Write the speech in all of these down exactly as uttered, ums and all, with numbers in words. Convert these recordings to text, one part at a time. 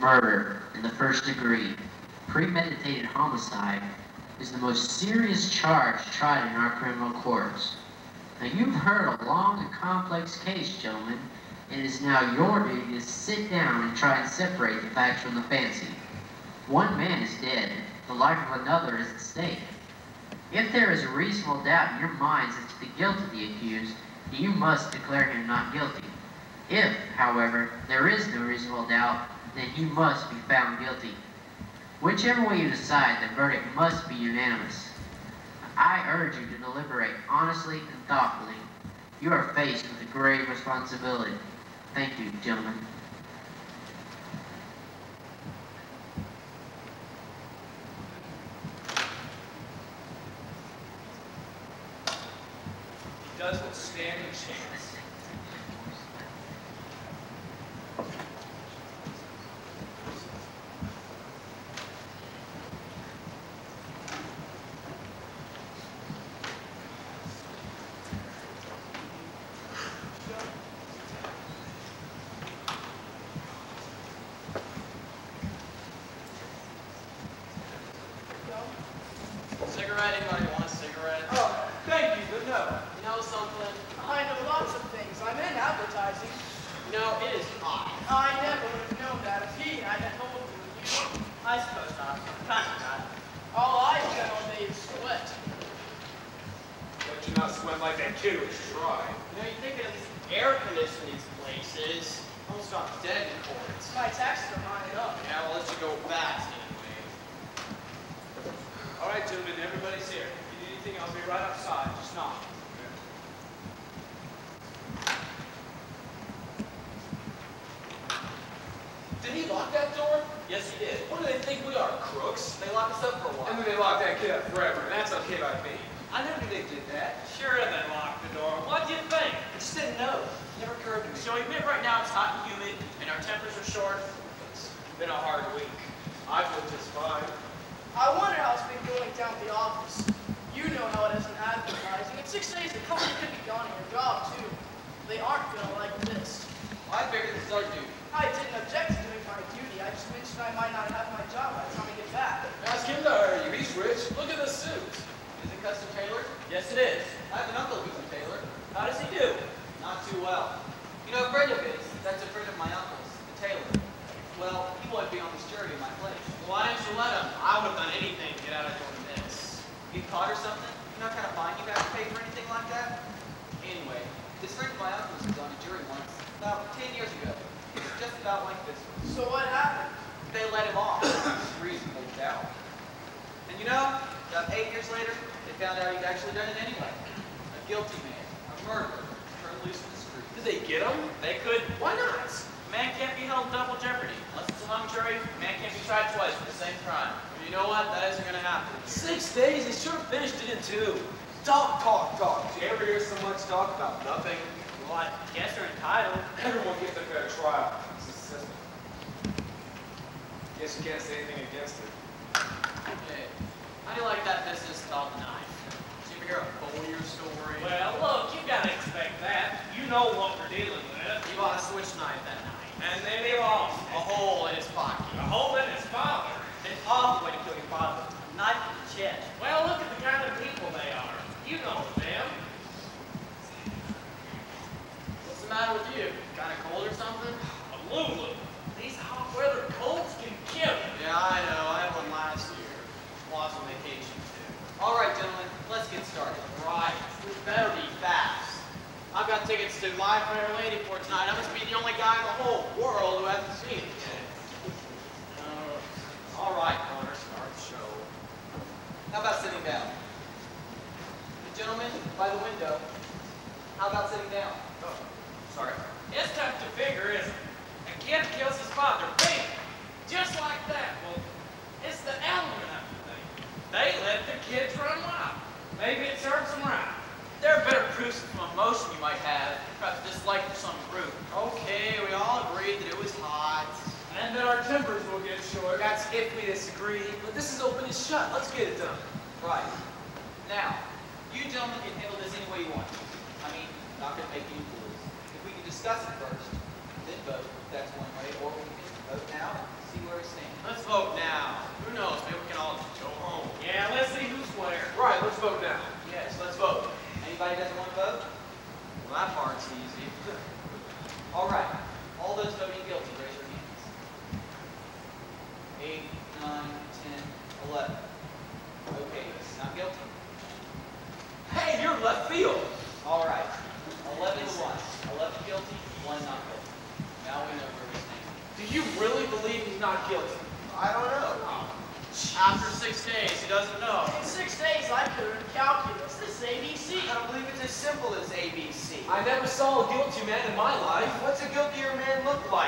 Murder in the first degree, premeditated homicide, is the most serious charge tried in our criminal courts. Now, you've heard a long and complex case, gentlemen, and it is now your duty to sit down and try and separate the facts from the fancy. One man is dead. The life of another is at stake. If there is a reasonable doubt in your minds as to the guilt of the accused, you must declare him not guilty. If, however, there is no reasonable doubt, then he must be found guilty. Whichever way you decide, the verdict must be unanimous. I urge you to deliberate honestly and thoughtfully. You are faced with a grave responsibility. Thank you, gentlemen. He doesn't stand a chance. Cigarette? Anybody want a cigarette? Oh, thank you, but no. You know something? I know lots of things. I'm in advertising. You know, it is hot. I never would have known that if he hadn't told you. I suppose not. Kind of not. All I get all day is sweat. But you're not sweating like that kid was try. You know, you think at least air condition these places. Almost got dead in courts. My taxes are high enough. Yeah, we'll let you go fast anyway. All right, gentlemen, everybody's here. If you need anything, I'll be right outside. Just knock. Did he lock that door? Yes, he did. What do they think we are, crooks? They locked us up for a while. And then they locked that kid up forever, and that's okay by me. I never knew they did that. Sure, they locked the door. What do you think? I just didn't know. Never occurred to me. So we admit right now it's hot and humid, and our tempers are short. It's been a hard week. I feel just fine. I wonder how it's been going down at the office. You know how it is in advertising. In six days, the company could be gone in your job, too. They aren't going to like this. I figured this is our duty. I didn't object to doing my duty. I just mentioned I might not have my job by the time I get back. Ask him to hire you. He's rich. Look at the suit. Is it custom tailored? Yes, it is. I have an uncle who's a tailor. How does he do? Not too well. You know, a friend of his, that's a friend of my uncle's, the tailor. Well, he wouldn't be on this journey in my place. Well, why didn't you let him? I would have done anything to get out of doing this. Get caught or something? You know what kind of fine you have to pay for anything like that? Anyway, this friend of my uncle's was on a jury once, about ten years ago. It was just about like this one. So what happened? They let him off. Reasonable doubt. And you know, about eight years later, they found out he'd actually done it anyway. A guilty man, a murderer, turned loose in the street. Did they get him? They could. Why not? A man can't be held in double jeopardy. Unless it's a hung jury, a man can't be tried twice for the same crime. And you know what? That isn't going to happen. Six days? They should have finished it in two. Talk, talk, talk. Did you ever hear so much talk about nothing? Well, I guess they're entitled. Everyone gets a fair trial. It's a system. Guess you can't say anything against it. Hey, how do you like that business called the knife? Did you ever hear a Bowyer story? Well, look, you gotta expect that. You know what we're dealing with. He bought a switch knife that night. And then he lost A hole in his pocket. a hole in his father. An awful way to kill your father. A knife in the chest. Well, look at the kind of people they are. You know them. What's the matter with you? Kind of cold or something? A Lulu. These hot weather colds can kill you. Yeah, I know. I had one last year. Was on vacation too. All right, gentlemen, let's get started. Right. We better be fast. I've got tickets to My Fair Lady for tonight. I must be the only guy in the whole world who hasn't seen it yet. Uh, all right, Connor, start the show. How about sitting down? The gentleman by the window, how about sitting down? Oh, sorry. It's tough to figure, isn't it? A kid kills his father, bam! Just like that. Well, it's the element of the thing. They let the kids run wild. Maybe it serves them right. There are better proofs of some emotion you might have, perhaps dislike for some group. Okay, we all agreed that it was hot. And that our tempers will get short. That's if we disagree, but this is open and shut. Let's get it done. Right. Now, you gentlemen can handle this any way you want. I mean, not gonna make any rules. If we can discuss it first, then vote, that's one way, or we can vote now, see where we stand. Let's vote now. Who knows? Maybe we can all go home. Yeah, let's see who's where. Right, let's vote now. Yes, let's vote. Anybody doesn't want to vote? Well, that part's easy. All right. All those voting guilty, raise your hands. Eight, nine, ten, eleven. Okay, not guilty. Hey, you're left field. All right. Eleven to one. Eleven guilty, one not guilty. Now we know where we stand. Do you really believe he's not guilty? I don't know. After six days, he doesn't know. In six days, I could learn calculus. This is A B C. I don't believe it's as simple as A B C. I never saw a guilty man in my life. What's a guiltier man look like?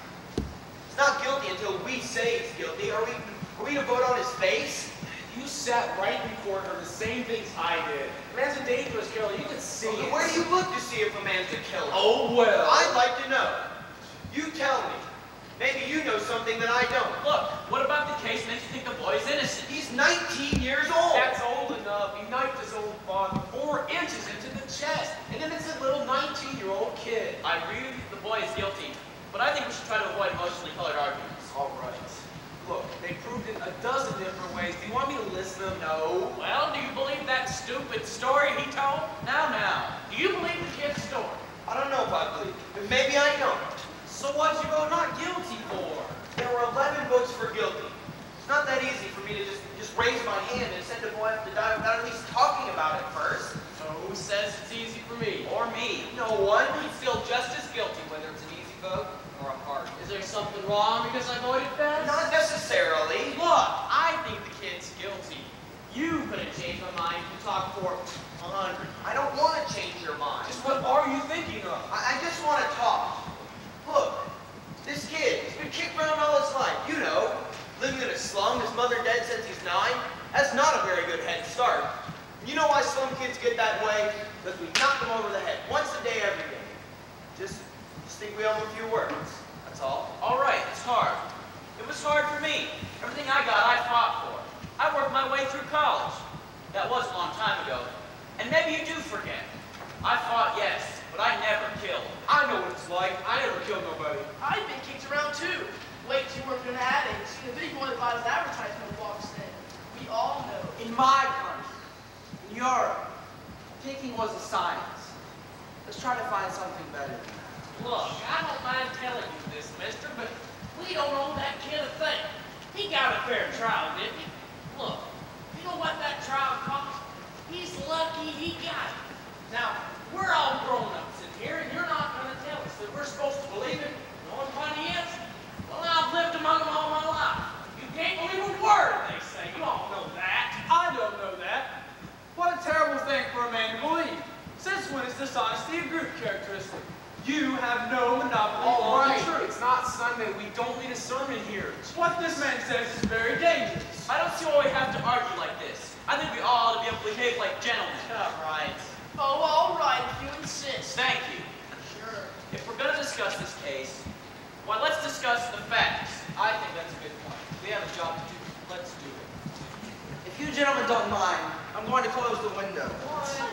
He's not guilty until we say he's guilty. Are we, are we to vote on his face? You sat right in court and heard the same things I did. Man's a dangerous killer. You can see it. Where do you look to see if a man's a killer? Oh, well. I'd like to know. You tell me. Maybe you know something that I don't. Look, what about the case makes you think the boy's innocent? He's nineteen years old. That's old enough. He knifed his old father four inches into the chest. And then it's a little nineteen-year-old kid. I agree with you, the boy is guilty, but I think we should try to avoid emotionally colored arguments. All right. Look, they proved it a dozen different ways. Do you want me to list them? No. Well, do you believe that stupid story he told? Now, now, do you believe the kid's story? I don't know if I believe it, but maybe I don't. So what'd you vote not guilty for? There were eleven votes for guilty. It's not that easy for me to just, just raise my hand and send a boy up to die without at least talking about it first. So who says it's easy for me? Or me. No one. He's still just as guilty whether it's an easy vote or a hard. Is there something wrong because I voted fast? Not necessarily. Look, I think the kid's guilty. You couldn't change my mind if you talked for a hundred. I don't want to change your mind. Just what are you thinking of? I, I just want to talk. Look, this kid, he's been kicked around all his life. You know, living in a slum, his mother dead since he's nine. That's not a very good head start. You know why slum kids get that way? Because we knock them over the head once a day, every day. Just, just think we owe them a few words. That's all. All right, it's hard. It was hard for me. Everything I got, I fought for. I worked my way through college. That was a long time ago. And maybe you do forget. I fought, yes, but I never killed. I know what it's like. I never killed nobody. I've been kicked around too. Wait till you work in an ad agency. The big boy that buys advertisement walks in. We all know. In my country, in Europe, kicking was a science. Let's try to find something better than that. Look, I don't mind telling you this, mister, but we don't owe that kid a thing. He got a fair trial, didn't he? Look, you know what that trial cost? He's lucky he got it. Now, we're all grown-ups in here, and you're not going to tell us that we're supposed to believe it, knowing what he is? Well, I've lived among them all my life. You can't believe a word they say. You all know that. I don't know that. What a terrible thing for a man to believe. Since when is dishonesty a group characteristic? You have no monopoly All on right, the truth. it's not Sunday. We don't need a sermon here. What this man says is very dangerous. I don't see why we have to argue like this. I think we all ought to be able to behave like gentlemen. All right. Oh, all right, if you insist. Thank you. Sure. If we're going to discuss this case, why, let's discuss the facts. I think that's a good point. We have a job to do. Let's do it. If you gentlemen don't mind, I'm going to close the window. What?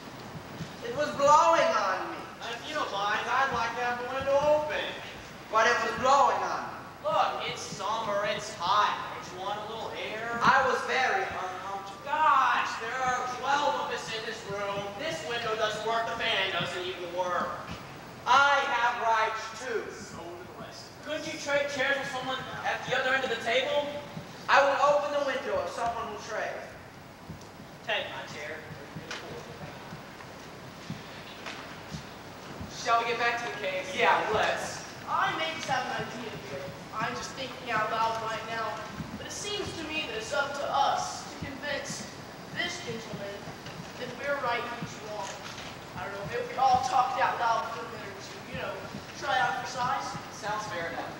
It was blowing on me. If you don't mind, I'd like to have the window open. But it was blowing on me. Look, it's summer, it's hot. Don't you want a little air? I was very uncomfortable. Gosh, there are twelve of us in this room. This window doesn't work, the fan doesn't even work. I have rights too. So do the rest. Couldn't you trade chairs with someone at the other end of the table? I will open the window if someone will trade. Take my chair. Shall we get back to the case? Yeah, let's. I may just have an idea here. I'm just thinking out loud right now. But it seems to me that it's up to us to convince this gentleman that we're right and he's wrong. I don't know, maybe we all talked out loud for a minute or two, you know, try out for size. Sounds fair enough.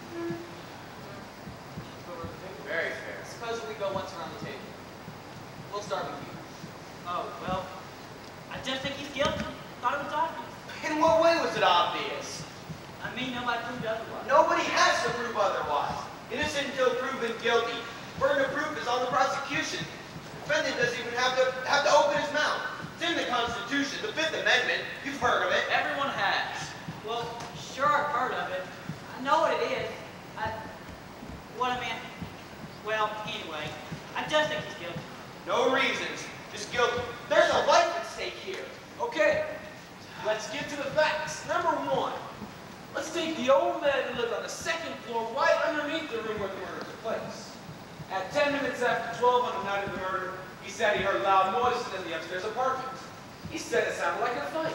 Very fair. Suppose we go once around the table. We'll start with you. Oh, well, I just think he's guilty. Thought it was obvious. In what way was it obvious? I mean, nobody proved otherwise. Nobody has to prove otherwise. Innocent until proven guilty. Burden of proof is on the prosecution. The defendant doesn't even have to have to open his mouth. It's in the Constitution, the Fifth Amendment. You've heard of it. Everyone has. Well, sure, I've heard of it. I know what it is. I, What a man. Well, anyway, I just think he's guilty. No reasons, just guilty. There's a life at stake here. Okay, let's get to the facts. Number one, let's take the old man who lived on the second floor right underneath the room where the murder took place. At ten minutes after twelve on the night of the murder, he said he heard loud noises in the upstairs apartment. He said it sounded like a fight.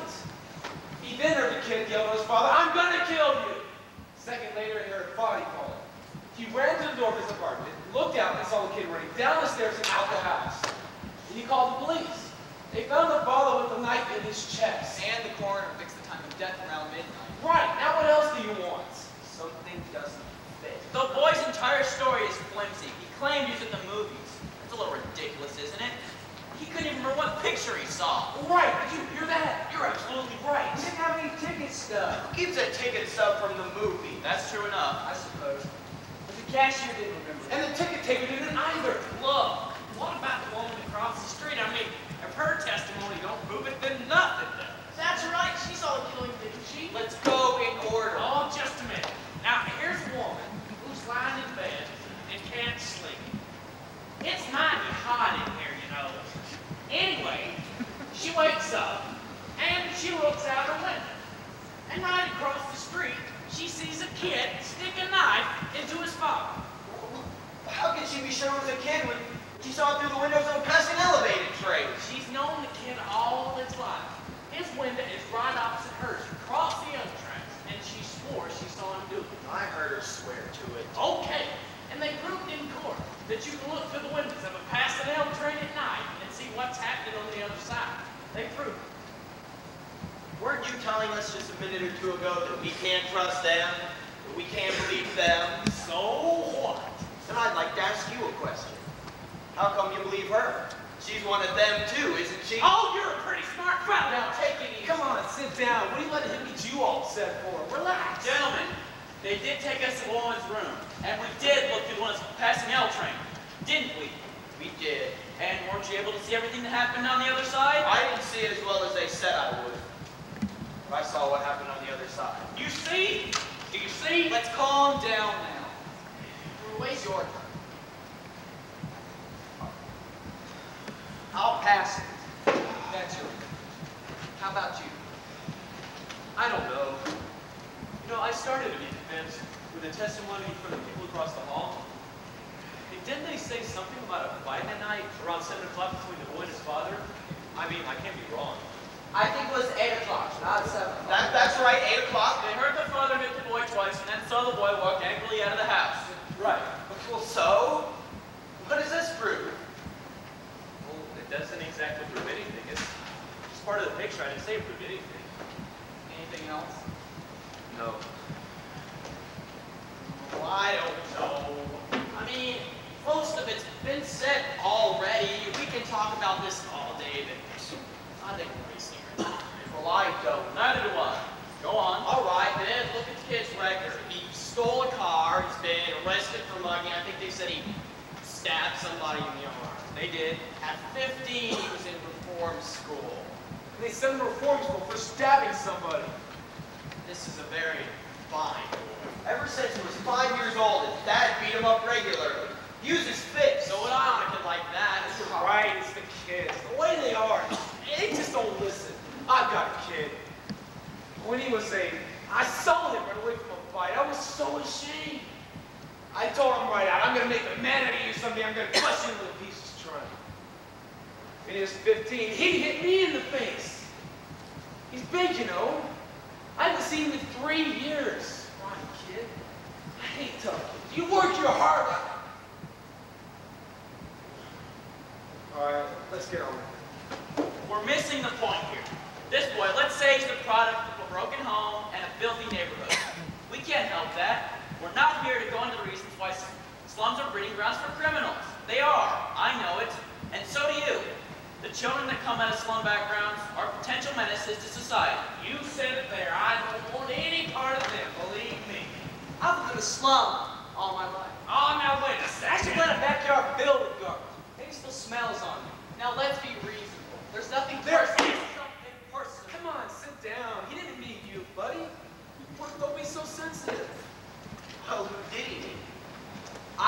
He then heard the kid yell to his father, "I'm gonna kill you!" A second later, he heard a body falling. He ran to the door of his apartment, looked out, and saw the kid running down the stairs and out the house. And he called the police. They found the father with a knife in his chest. And the coroner fixed the time of death around midnight. Right, now what else do you want? Something doesn't fit. The boy's entire story is flimsy. He claimed he was at the movies. That's a little ridiculous, isn't it? He couldn't even remember what picture he saw. Right, did you hear that? You're absolutely right. He didn't have any ticket stub. Who keeps a ticket stub from the movie? That's true enough. I suppose. But the cashier didn't remember. And the ticket taker didn't either. Look, what about the woman across the street? I mean, if her testimony don't prove it, then nothing does. That's right, she saw the killing, didn't she? Let's go in order. Oh, just a minute. Now, here's a woman who's lying in bed and can't sleep. It's mighty hot in here, you know. Anyway, she wakes up and she looks out her window. And right across the street, she sees a kid stick a knife into his father. How can she be sure it was a kid when she saw it through the windows of a passing elevated train? She's known the kid all his life. His window is right opposite hers, across the other tracks, and she swore she saw him do it. I heard her swear to it. Okay, and they proved in court that you can look through the windows of a passing L train at night and see what's happening on the other side. They proved it. Weren't you telling us just a minute or two ago that we can't trust them, that we can't believe them? So what? Then I'd like to ask you a question. How come you believe her? She's one of them too, isn't she? Oh, you're a pretty smart crowd. Now take it easy. Come on, sit down. What are you letting him get you all upset for? Relax. Gentlemen, they did take us to the woman's room, and we did look through one of the passing L train, didn't we? We did. And weren't you able to see everything that happened on the other side? I didn't see it as well as they said I would. But I saw what happened on the other side. You see? Do you see? Let's calm down now. We're wasting Your turn. I'll pass it. That's your turn. How about you? I don't know. You know, I started a defense with a testimony from the people across the hall. And didn't they say something about a fight that night around seven o'clock between the boy and his father? I mean, I can't be wrong. I think it was eight o'clock, not seven o'clock. That, that's right, eight o'clock. They heard the father hit the boy twice and then saw the boy walk angrily out of the house. Right. Well, so? What does this prove? Well, it doesn't exactly prove anything. It's just part of the picture. I didn't say it proved anything. Anything else? No. Well, I don't know. I mean, most of it's been said already. We can talk about this all day, but I think we're wasting our time. Well, I don't. Neither do I. Go on. All right, then look at the kid's record. He stole a car. He's been arrested for mugging. I think they said he stabbed somebody in the arm. They did. At fifteen, he was in reform school. They sent him to reform school for stabbing somebody. This is a very fine boy. Ever since he was five years old, his dad beat him up regularly. Use his fists. So would I on a kid like that. You're right, it's the kids. The way they are, they just don't listen. I've got a kid. When he was eight, I saw him run away from a fight. I was so ashamed. I told him right out, I'm going to make a man out of you someday. I'm going to crush you into pieces trying. When he was fifteen, he hit me in the face. He's big, you know. I haven't seen him in three years. Come on, kid. I hate tough kids. You work your heart out. All right, let's get on with it. We're missing the point here. This boy, let's say he's the product of a broken home and a filthy neighborhood. We can't help that. We're not here to go into the reasons why slums are breeding grounds for criminals. They are. I know it. And so do you. The children that come out of slum backgrounds are potential menaces to society. You said it there. I don't want any part of them, believe me. I've lived in a slum all my life. Oh, now wait a I actually second. let a backyard filled with garbage. Maybe still smells on me. Now let's be reasonable. There's nothing There's personal. something personal. Come on, sit down. He didn't mean you, buddy. Don't be so sensitive. Well, who did he mean? I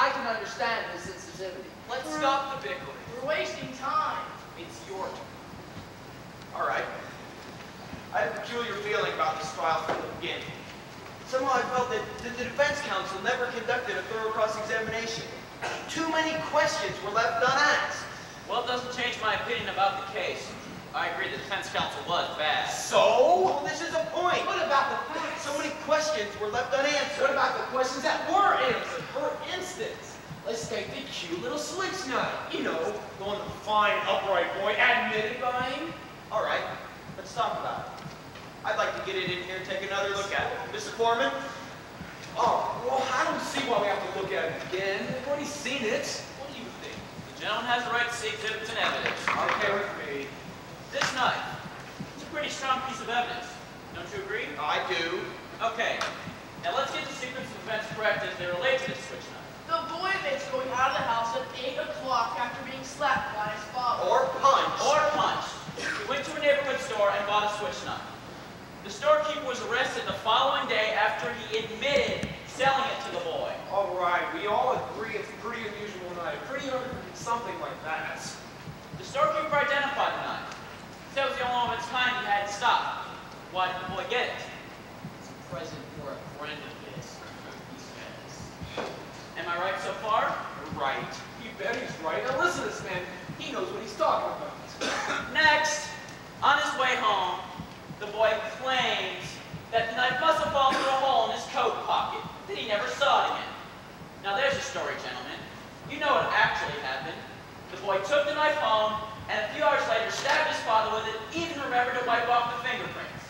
understand his sensitivity. Let's stop the bickering. We're wasting time. It's your turn. All right. I had a peculiar feeling about this trial from the beginning. Somehow I felt that the, the defense counsel never conducted a thorough cross-examination. Too many questions were left unasked. Well, it doesn't change my opinion about the case. I agree the defense counsel was bad. So? Well, this is a point. What about the facts? So many questions were left unanswered. What about the questions that were answered? For instance, let's take the cute little switch knife. You know, the one the fine, upright boy admitted buying. All right, let's talk about it. I'd like to get it in here and take another look at it. Mister Foreman? Oh, well, I don't see why we have to look at it again. We've already seen it. What do you think? The gentleman has the right to see exhibits and evidence. Okay with me. This knife, it's a pretty strong piece of evidence. Don't you agree? I do. Okay. Now let's get the sequence of events correct as they relate to this switch knife. The boy admits going out of the house at eight o'clock after being slapped by his father. Or punched. Or punched. He went to a neighborhood store and bought a switch knife. The storekeeper was arrested the following day after he admitted selling it to the boy. All right, we all agree it's a pretty unusual knife. Pretty unusual, something like that. The storekeeper identified the knife. Said it was the only one of its kind he had to stop. Why did the boy get it? It's a present for a friend of his, he says. Am I right so far? You're right. You bet he's right. Now listen to this man. He knows what he's talking about. Next, on his way home, the boy claims that the knife must have fallen through a hole in his coat pocket, that he never saw it again. Now there's your story, gentlemen. You know what actually happened. The boy took the knife home, and a few hours later stabbed his father with it, even remembered to wipe off the fingerprints.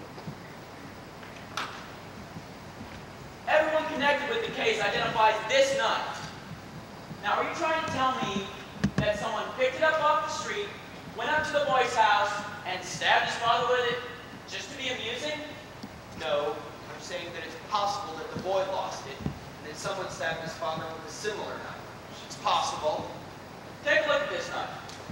Everyone connected with the case identifies this knife. Now, are you trying to tell me that someone picked it up off the street, went up to the boy's house, and stabbed his father with it, just to be amusing? No, I'm saying that it's possible that the boy lost it, and that someone stabbed his father with a similar knife. It's possible. Take a look at this knife.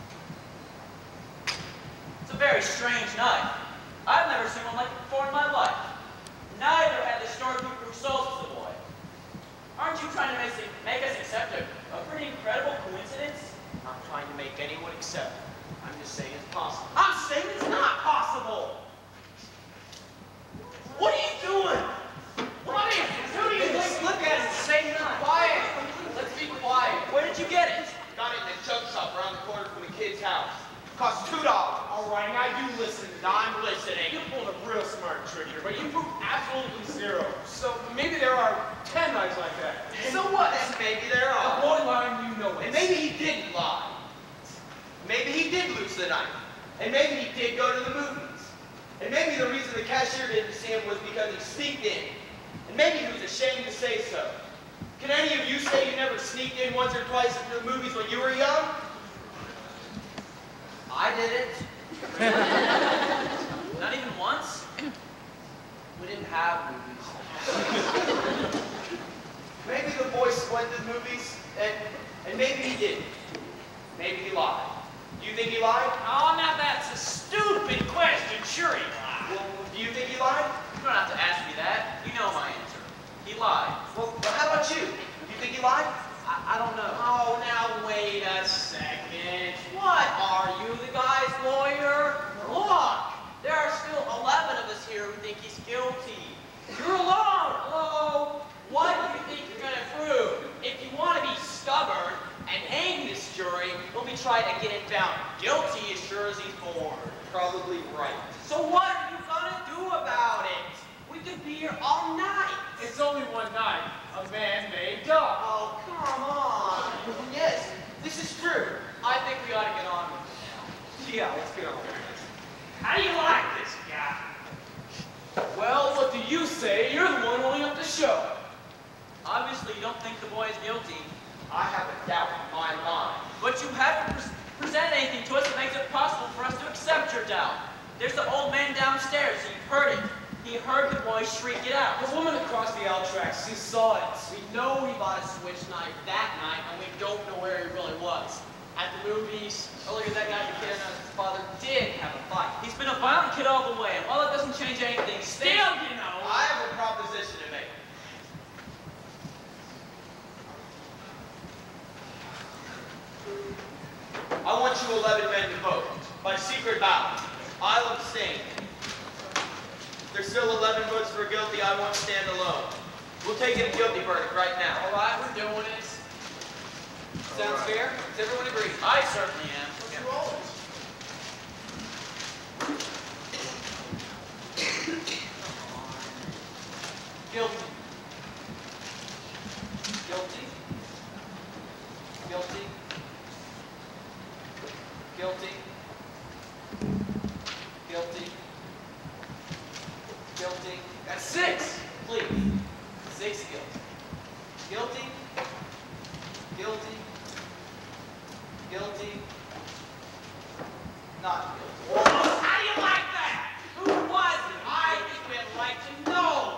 It's a very strange knife. I've never seen one like it before in my life. Neither had the storekeeper who sold it to the boy. Aren't you trying to make, make us accept a, a pretty incredible coincidence? I'm not trying to make anyone accept it. I'm just saying it's possible. I'm saying it's not possible. What are you doing? What is it? Who do you think? Look at it. Same knife. Quiet. Let's be quiet. Where did you get it? Got it in a junk shop around the corner from the kid's house. Cost two dollars. All right, now you listen. Now I'm listening. You pulled a real smart trick here, but you proved absolutely zero. So maybe there are ten knives like that. So what? And maybe there The are. boy lying, you know it. And maybe he didn't lie. Maybe he did lose the knife. And maybe he did go to the movies. And maybe the reason the cashier didn't see him was because he sneaked in. And maybe he was ashamed to say so. Can any of you say you never sneaked in once or twice into the movies when you were young? I didn't. Not even once? We didn't have movies. Maybe the boy went to the movies, and, and maybe he didn't. Maybe he lied. Do you think he lied? Oh, now that's a stupid question. Sure he lied. Well, do you think he lied? You don't have to ask me that. You know my answer. He lied. Well, how about you? Do you think he lied? I, I don't know. Oh, now wait a second. What are you, the guy's lawyer? Look, there are still eleven of us here who think he's guilty. You're alone. Hello. What do you think you're going to prove? If you want to be stubborn and hang this jury, we'll be trying to get him found guilty as sure as he's born. Probably right. So what are you going to do about it? We could be here all night. It's only one night. A man-made dog. Oh, come on. Yes, this is true. I think we ought to get on with it now. Yeah, let's get on with it. How do you like this guy? Well, what do you say? You're the one holding up the show. Obviously, you don't think the boy is guilty, I have a doubt in my mind. but you haven't pres presented anything to us that makes it possible for us to accept your doubt. There's the old man downstairs. You've heard it. He heard the boy shriek it out. The woman across the L tracks, she saw it. We know he bought a switch knife that night, and we don't know where he really was. At the movies, earlier that guy, the kid announced his father did have a fight. He's been a violent kid all the way, and while it doesn't change anything, Still, you know. I have a proposition to make. want you eleven men to vote by secret ballot. I'll abstain. If there's still eleven votes for guilty, I won't stand alone. We'll take in a guilty verdict right now. All right, we're doing it. Sounds right. fair? Does everyone agree? I certainly am. What's your roll? Guilty. Guilty. Guilty. Guilty. Guilty. Guilty. That's six. Please. Six guilty. Guilty. Guilty. Guilty. Not guilty. How do you like that? Who was it? I think we'd like to know.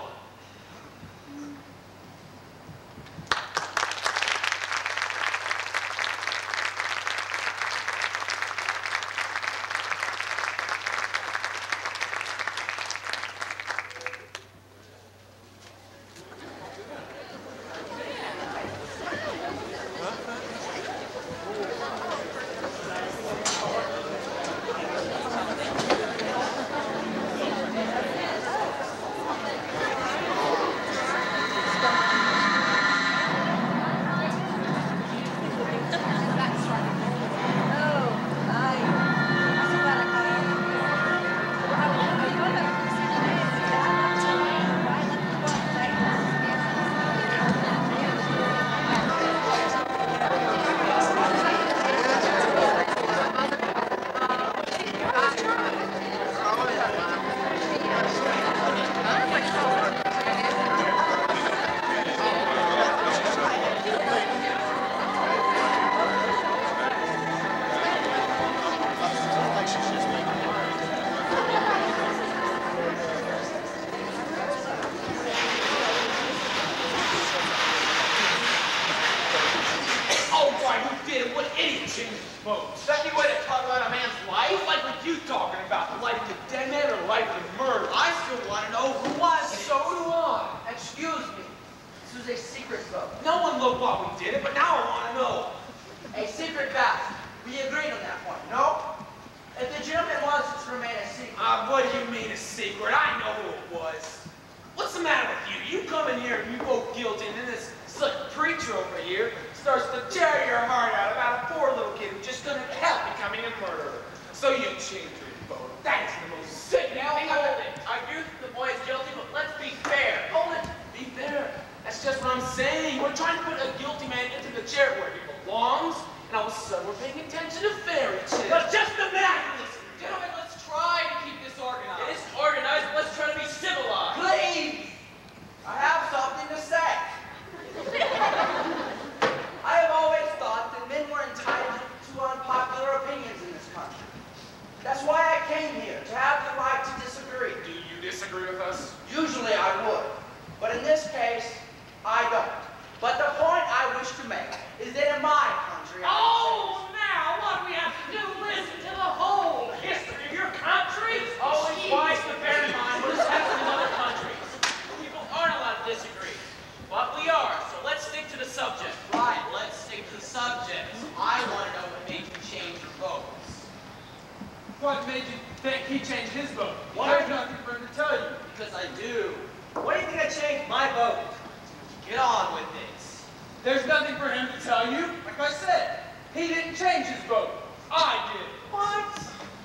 What made you think he changed his vote? There's nothing for him to tell you. Because I do. Why do you think I changed my vote? Get on with it. There's nothing for him to tell you. Like I said, he didn't change his vote. I did. What?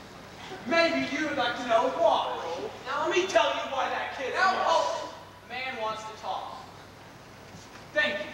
Maybe you would like to know why. Now let me tell you why that kid. Now, hold it. Man wants to talk. Thank you.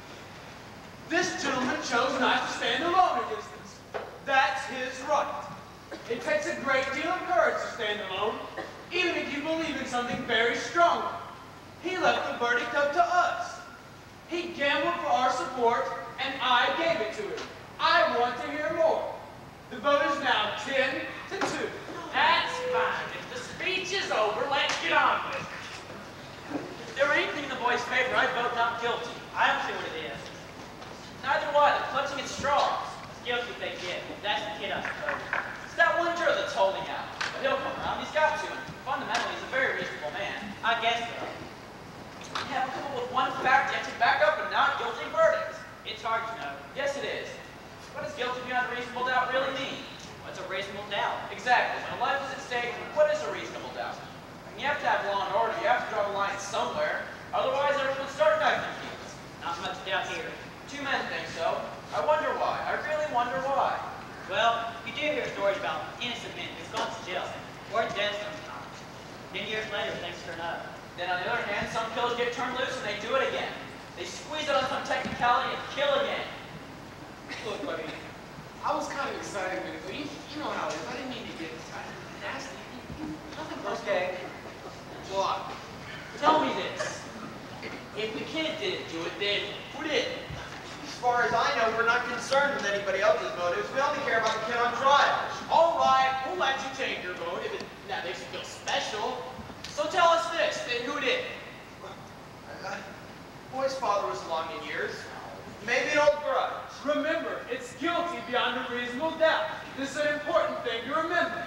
This gentleman chose not to stand alone against this. That's his right. It takes a great deal of courage to stand alone, even if you believe in something very strongly. He left the verdict up to us. He gambled for our support, and I gave it to him. I want to hear more. The vote is now ten to two. That's fine. If the speech is over, let's get on with it. If there were anything in the boy's favor, I'd vote not guilty. I don't see what it is. Neither do I. They're clutching at straws. Guilty if they get. That's the kid, I suppose. It's that one juror that's holding out. But he'll come around. He's got to. Fundamentally, he's a very reasonable man. I guess so. You have to come up with one fact yet to back up a not guilty verdict. It's hard to know. Yes, it is. What does guilty beyond a reasonable doubt really mean? What's a reasonable doubt? Exactly. When a life is at stake, what is a reasonable doubt? I mean, you have to have law and order. You have to draw the line somewhere. Otherwise, everyone would start knifing kids. Not much doubt here. Two men think so. I wonder why. I really wonder why. Well, you do hear stories about innocent men who've gone to jail or dead sometimes. Ten years later, things turn up. Then on the other hand, some killers get turned loose and they do it again. They squeeze it on some technicality and kill again. Look, buddy, I was kind of excited, but you, you know how it is. I didn't mean to get nasty. Nothing personal. Okay. What? Tell me this. If the kid didn't do it, then who did? As far as I know, we're not concerned with anybody else's motives. We only care about the kid on trial. All right, we'll let you take your motive. It, that makes you feel special. So tell us this, then who did? Uh, boy's father was long in years. Maybe an old grudge. Remember, it's guilty beyond a reasonable doubt. This is an important thing to remember.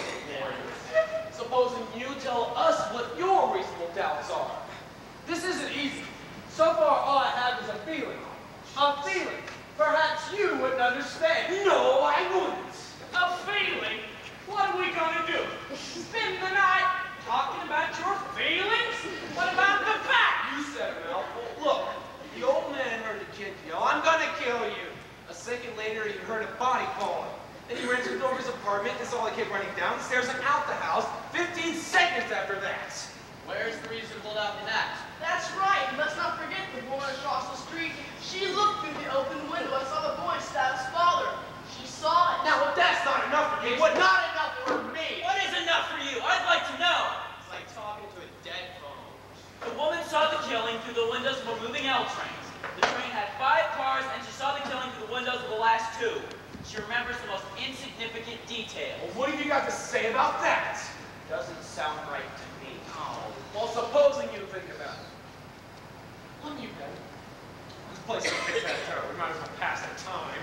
Supposing you tell us what your reasonable doubts are. This isn't easy. So far, all I have is a feeling. A feeling. Perhaps you wouldn't understand. No, I wouldn't. A feeling? What are we gonna do? Spend the night talking about your feelings? What about the facts? You said a mouthful. Look, the old man heard the kid yell, "I'm gonna kill you." A second later, he heard a body falling. Then he ran to the door of his apartment and saw the kid running down the stairs and out the house fifteen seconds after that. Where's the reasonable doubt in that? That's right. Let's not forget the woman across the street. She looked through the open window and saw the boy stab his father. She saw it. Now, if that's not enough for you, what not enough for me? What is enough for you? I'd like to know. It's like talking to a dead phone. The woman saw the killing through the windows of a moving L trains. The train had five cars, and she saw the killing through the windows of the last two. She remembers the most insignificant details. Well, what have you got to say about that? Doesn't sound right to me. Oh, well, supposing you think about it. What do you bet? This place is a bad terror. We might as well pass the time.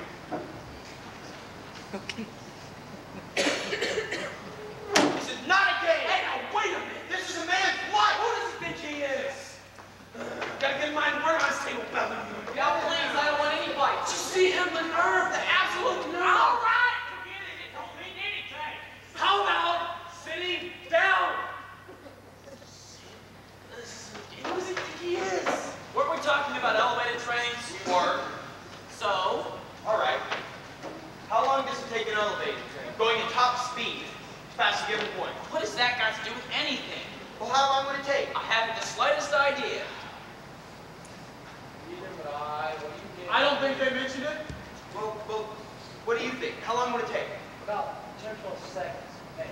Okay. This is not a game! Hey, now, wait a minute! This is a man's life! Who does he think he is? Gotta get in mind where I stay with Bella. Now, please, I don't want any bites. Did you see him? The nerve, the absolute nerve! All right, forget it. It don't mean anything. How about sitting down? Who does he think he is? Weren't we talking about elevated trains? We were. So? All right. How long does it take an elevated train going at top speed past a given point? What has that got to do with anything? Well, how long would it take? I haven't the slightest idea. Neither would I. What do you get? I don't think they mentioned it. Well, well, what do you think? How long would it take? About ten or twelve seconds, maybe.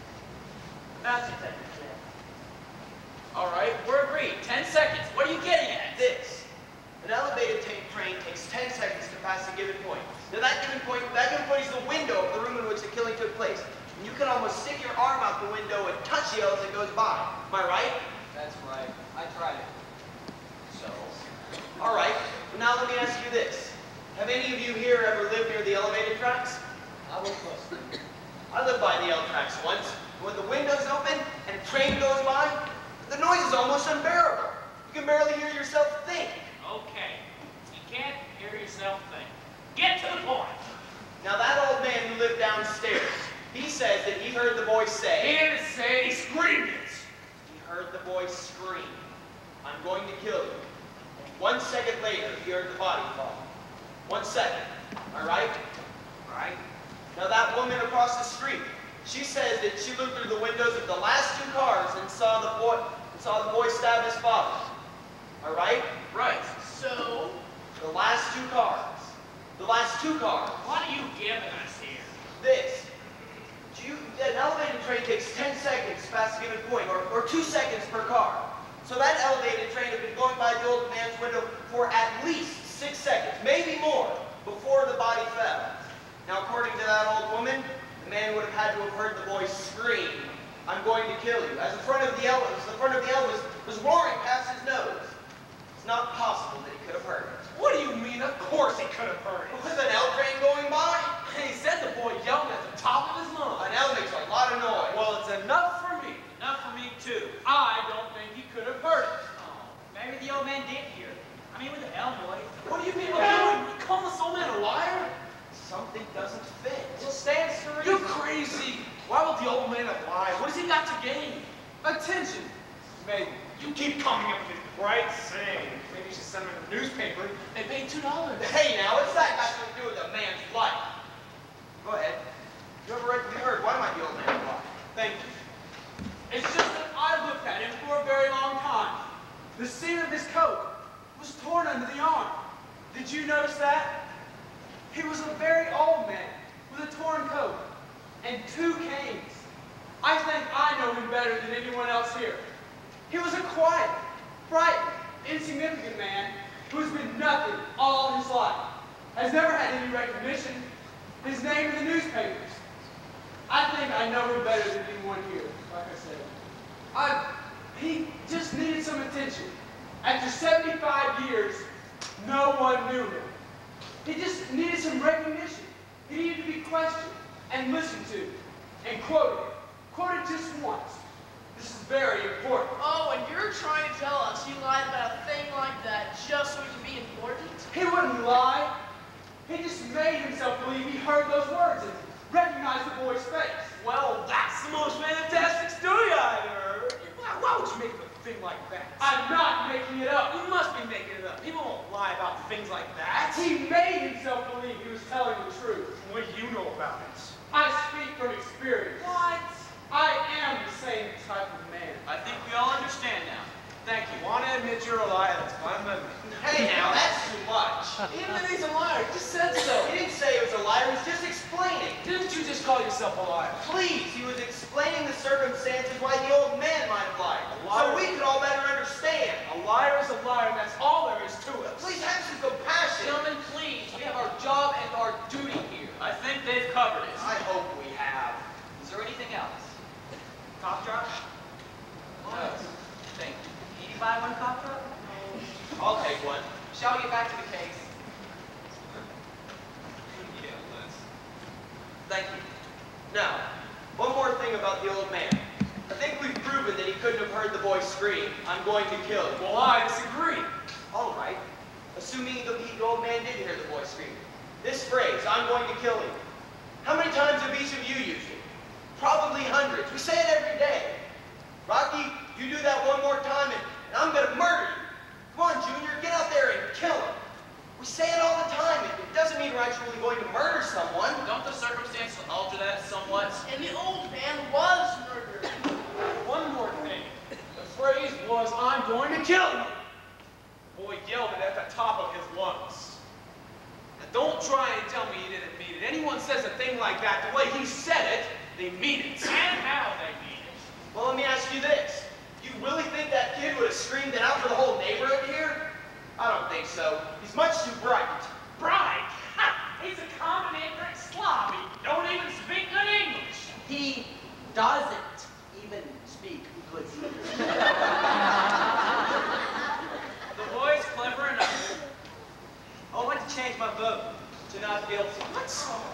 About ten seconds, yeah. All right, we're agreed. Ten seconds. What are you getting at? This. An elevated ta- train takes ten seconds to pass a given point. Now that given point, that given point is the window of the room in which the killing took place. And you can almost stick your arm out the window and touch the L as it goes by. Am I right? That's right. I tried it. So. All right. Well, now let me ask you this. Have any of you here ever lived near the elevated tracks? I was close. I lived by the L tracks once. When the window's open and a train goes by, the noise is almost unbearable. You can barely hear yourself think. Okay. You can't hear yourself think. Get to the point. Now that old man who lived downstairs, he says that he heard the voice He say, didn't say, he screamed it. he heard the voice scream, "I'm going to kill you." And one second later, he heard the body fall. One second. Am I right? Right? Now that woman across the street, she says that she looked through the windows of the last two cars and saw the boy and saw the boy stab his father. Am I right? Right. So, The last two cars. The last two cars. What are you giving us here? This. Do you, an elevated train takes ten seconds past a given point, or, or two seconds per car. So that elevated train had been going by the old man's window for at least six seconds, maybe more, before the body fell. Now, according to that old woman, the man would have had to have heard the voice scream, "I'm going to kill you," as the front of the L, as the front of the L was, was roaring past his nose. It's not possible that he could have heard it. What do you mean? Of course he could have heard it. With an L train going by? And he said the boy yelled at the top of his lungs. An L makes a lot of noise. Well, it's enough for me. Enough for me, too. I don't think he could have heard it. Oh, maybe the old man did hear it. I mean, with the L boy. What do you mean? What are you doing? You calling this old man a liar? got to gain? Attention. Maybe. You keep coming up with bright saying. Maybe you should send them in the newspaper. They paid two dollars. Hey now, what's that got to do with a man's life? Go ahead. You ever read the heard? Why might the old man lie? Thank you. It's just that I looked at him for a very long time. The seam of his coat was torn under the arm. Did you notice that? He was a very old man with a torn coat and two canes. I think I know him better than anyone else here. He was a quiet, frightened, insignificant man who's been nothing all his life, has never had any recognition, his name in the newspapers. I think I know him better than anyone here, like I said. I, he just needed some attention. After seventy-five years, no one knew him. He just needed some recognition. He needed to be questioned and listened to and quoted. Quoted just once. This is very important. Oh, and you're trying to tell us he lied about a thing like that just so he can be important? He wouldn't lie. He just made himself believe he heard those words and recognized the boy's face. Well, that's the most fantastic story I've heard. Why, why would you make up a thing like that? I'm not making it up. You must be making it up. People won't lie about things like that. He made himself believe he was telling the truth. What do you know about it? I speak from experience. What? I am the same type of man. I think we all understand now. Thank you. Want to admit you're a liar, that's fine by me. Hey now, that's too much. Even if he's a liar, he just said so. He didn't say he was a liar, he was just explaining. Didn't you just call yourself a liar? Please, he was explaining the circumstances why the old man might have lied. So we could all better understand. A liar is a liar, and that's all there is to it. Please have some compassion. Gentlemen, please. We have our job and our duty here. I think they've covered it. I hope we have. Is there anything else? Cough drop? No. Thank you. Can you buy one cough drop? I'll take one. Shall we get back to the case? Yeah, let's. Thank you. Now, one more thing about the old man. I think we've proven that he couldn't have heard the boy scream, "I'm going to kill you." Well, I disagree. All right. Assuming the, the old man did hear the boy scream. This phrase, "I'm going to kill you." How many times have each of you used it? Probably hundreds. We say it every day. Rocky, you do that one more time and, and I'm going to murder you. Come on, Junior, get out there and kill him. We say it all the time. It, it doesn't mean we're actually going to murder someone. Don't the circumstances alter that somewhat? And the old man was murdered. One more thing. The phrase was, "I'm going to kill you." The boy yelled it at the top of his lungs. Now don't try and tell me he didn't mean it. Anyone says a thing like that, the way he said it, they mean it. And how they mean it. Well, let me ask you this. You really think that kid would have screamed it out for the whole neighborhood here? I don't think so. He's much too bright. Bright? Ha! He's a common ignorant slob. He don't even speak good English. He doesn't even speak good English. The boy's clever enough. I would like to change my vote to not guilty. What?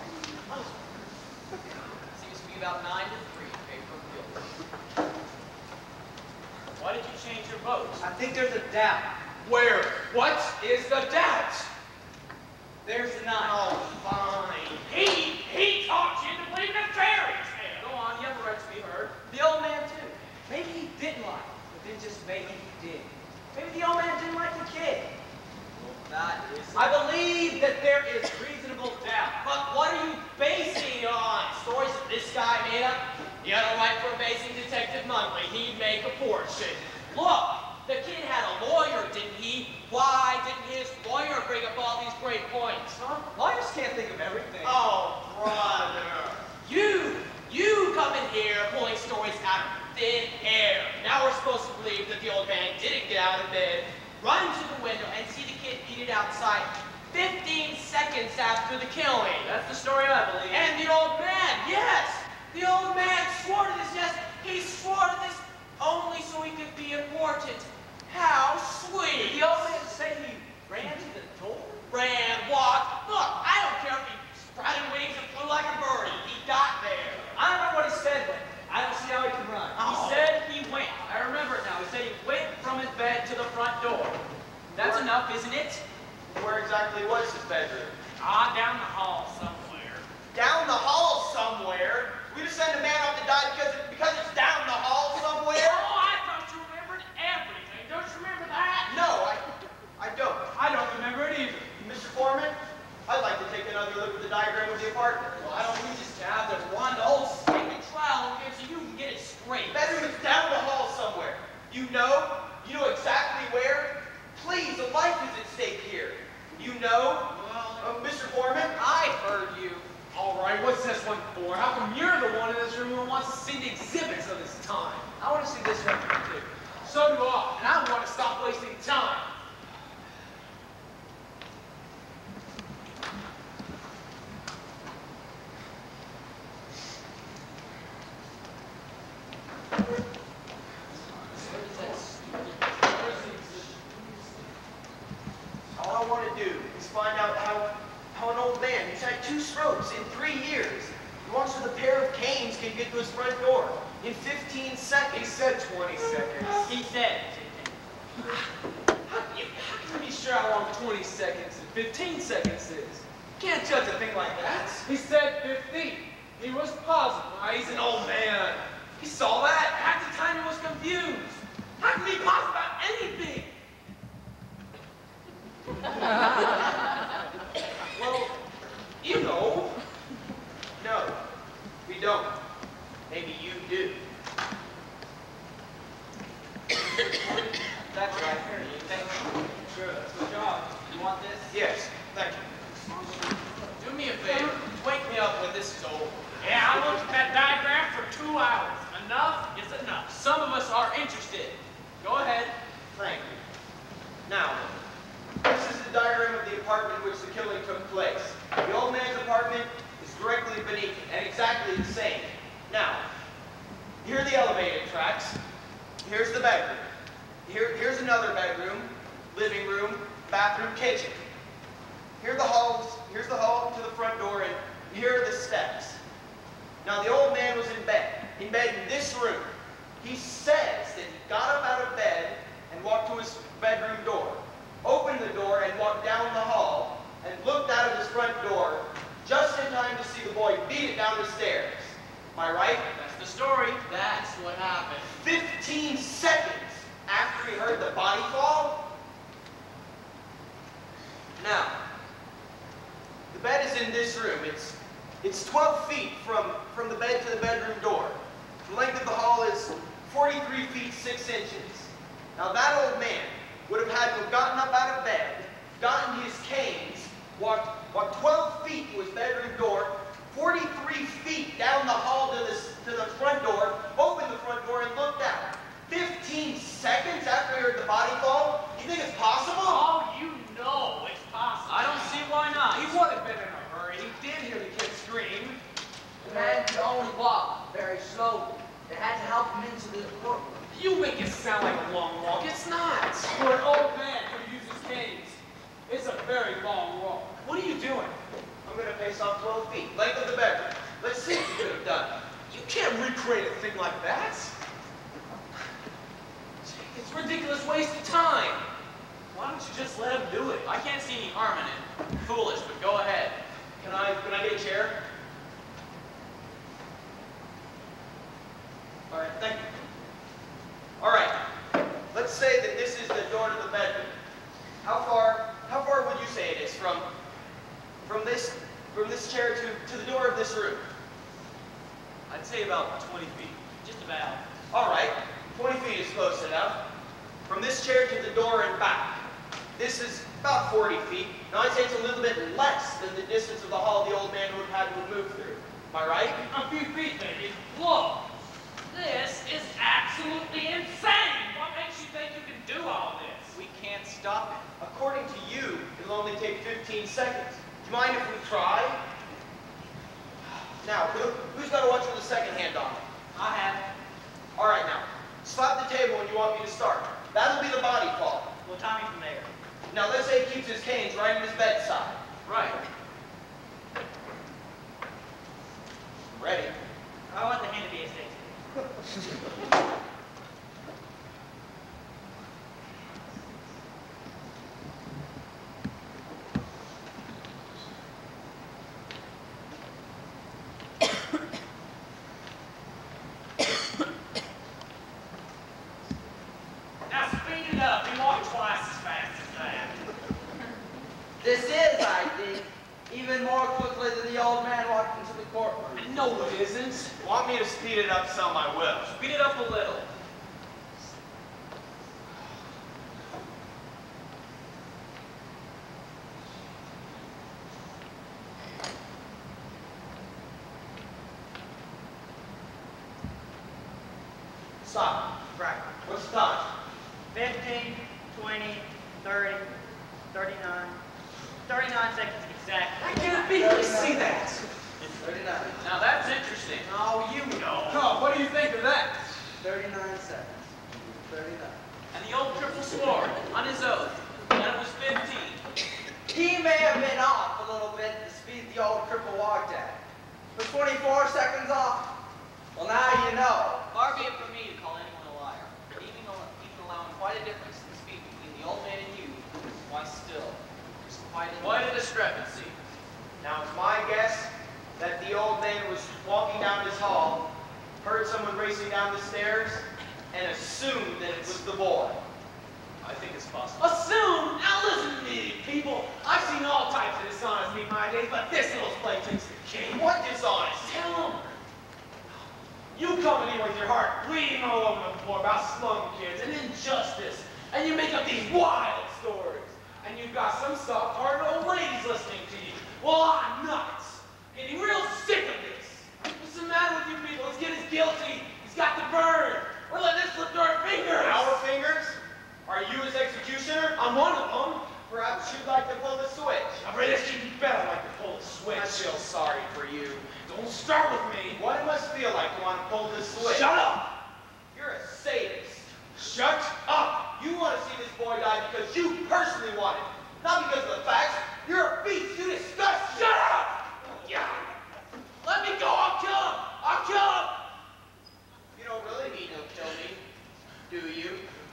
Seems to be about nine to three in favor of guilty. Why did you change your vote? I think there's a doubt. Where? What is the doubt? There's the nine. Oh, fine. He, he talks you into believing a fairy tale. Go on, you have the right to be heard. The old man, too. Maybe he didn't like it, but then just maybe he did. Maybe the old man didn't like the kid. Well, that is... I believe that there is reasonable doubt. But what are you basing it on? Stories that this guy made up? You had a right for basing Detective Monthly. He'd make a fortune. Look, the kid had a lawyer, didn't he? Why didn't his lawyer bring up all these great points? Huh? Lawyers can't think of everything. Oh, brother. You, you come in here pulling stories out of thin air. Now we're supposed to believe that the old man didn't get out of bed, run to the window, and see the kid beat it outside fifteen seconds after the killing. That's the story I believe. And the old man, yes, the old man swore to this, yes, he swore to this only so he could be important. How sweet. Did the old man say he ran to the door? Ran, walked. Look, I don't care if he sprouted wings and flew like a bird. He got there. I don't know what he said, but I don't see how he can run. He Oh. said he went. I remember it now. He said he went from his bed to the front door. That's enough, isn't it? Where exactly was his bedroom? Ah, down the hall somewhere. Down the hall somewhere? We just send a man off to die because, it, because it's down the the diagram of the apartment. Why don't we just have the one old stinking trowel here so you can get it straight? The bedroom is down the hall somewhere. You know? You know exactly where? Please, a life is at stake here. You know? Well, uh, Mister Foreman? I heard you. All right, what's this one for? How come you're the one in this room who wants to see the exhibits of this time? I want to see this record too. So do I, and I want to stop wasting time. All I want to do is find out how, how an old man who's had two strokes in three years, who wants with a pair of canes, can get to his front door in fifteen seconds. He said twenty seconds. He said. How can you, how can you be sure how long twenty seconds and fifteen seconds is? You can't judge a thing like that. He said fifteen. He was positive. Ah, he's an old man. He saw that. Half the time he was confused. How can he be positive about anything? Well, You know. no, we don't. Maybe you do. That's right. Thank you. Sure, that's the job. You want this? Yes, thank you. Do me a favor. Wake me up when this is over. Yeah, I looked at that diagram for two hours. Enough is enough. Some of us are interested. Go ahead. Thank you. Now, this is the diagram of the apartment in which the killing took place. The old man's apartment is directly beneath it, and exactly the same. Now, here are the elevated tracks. Here's the bedroom. Here, here's another bedroom, living room, bathroom, kitchen. Here are the halls. Here's the hall to the front door, and here are the steps. Now, the old man was in bed, in bed in this room. He says that he got up out of bed and walked to his bedroom door, opened the door and walked down the hall, and looked out of his front door just in time to see the boy beat it down the stairs. Am I right? That's the story. That's what happened. fifteen seconds after he heard the body fall? Now, the bed is in this room. It's, it's twelve feet from, from the bed to the bedroom door. The length of the hall is forty-three feet, six inches. Now, that old man would have had to have gotten up out of bed, gotten his canes, walked, walked twelve feet to his bedroom door, forty-three feet down the hall to, this, to the front door, opened the front door and looked out. fifteen seconds after he heard the body fall? You think it's possible? Oh, you know it's possible. I don't see why not. He would have been in a hurry. He did hear the kid scream. The man could only walk very slowly. They had to help him into the courtroom. You make it sound like a long walk. It's not. For an old man who uses canes, it's a very long walk. What are you doing? I'm going to pace off twelve feet, length of the bedroom. Let's see what you could have done. You can't recreate a thing like that. It's a ridiculous waste of time. Why don't you just let him do it? I can't see any harm in it. Foolish, but go ahead. Can I, can I get a chair? All right, thank you. All right, let's say that this is the door to the bedroom. How far, how far would you say it is from, from this, from this chair to, to the door of this room? I'd say about twenty feet. Just about. All right, twenty feet is close enough. From this chair to the door and back, this is about forty feet. Now I'd say it's a little bit less than the distance of the hall the old man would have had to move through. Am I right? A few feet, maybe. Look, this is absolutely insane. What makes you think you can do all this? We can't stop it. According to you, it'll only take fifteen seconds. Do you mind if we try? Now, who, who's got to watch with the second hand on it? I have. All right, now, slap the table when you want me to start. That'll be the body fall. Well, Tommy from there. Now, let's say he keeps his canes right in his bedside. Right. Ready? I want the hand to be a state. Now speed it up and walk twice as fast as that. This is, I think, even more quickly than the old man walked into the courtroom. No, it isn't. Want me to speed it up some, I will. Speed it up a little. Stop. Right. What's the time? fifteen, twenty, thirty, thirty-nine, thirty-nine seconds exactly. I can't be able to see that. thirty-nine. Now that's interesting. Oh, you know. Oh, what do you think of that? thirty-nine seconds. thirty-nine. And the old cripple swore on his oath that it was fifteen. He may have been off a little bit the speed the old cripple walked at. But twenty-four seconds off? Well, now you know. Far be it from me to call anyone a liar, but even, even allowing quite a difference in speed between the old man and you, why still, there's quite a, Quite a discrepancy. Now, it's my guess that the old man was walking down this hall, heard someone racing down the stairs, and assumed that it was the boy. I think it's possible. Assume? Now listen to me, people. I've seen all types of dishonesty in my days, but this little splay takes the cake. What dishonest? Tell them. You come in here with your heart bleeding all over the floor about slum kids and injustice, and you make up these wild stories. And you've got some soft-hearted old ladies listening to you. Well, I'm not. Getting real sick of this. What's the matter with you people? This kid is guilty. He's got to burn. We're letting this slip through our fingers. Our fingers? Are you his executioner? I'm one of them. Perhaps you'd like to pull the switch. I'm afraid this kid better like to pull the switch. I feel sorry for you. Don't start with me. What it must feel like to want to pull the switch. Shut up! You're a sadist. Shut up! You want to see this boy die because you personally want it, not because of the facts. You're a beast. You disgust me. Shut up! Yeah. Let me go. I'll kill him. I'll kill him. You don't really need no kill me, do you?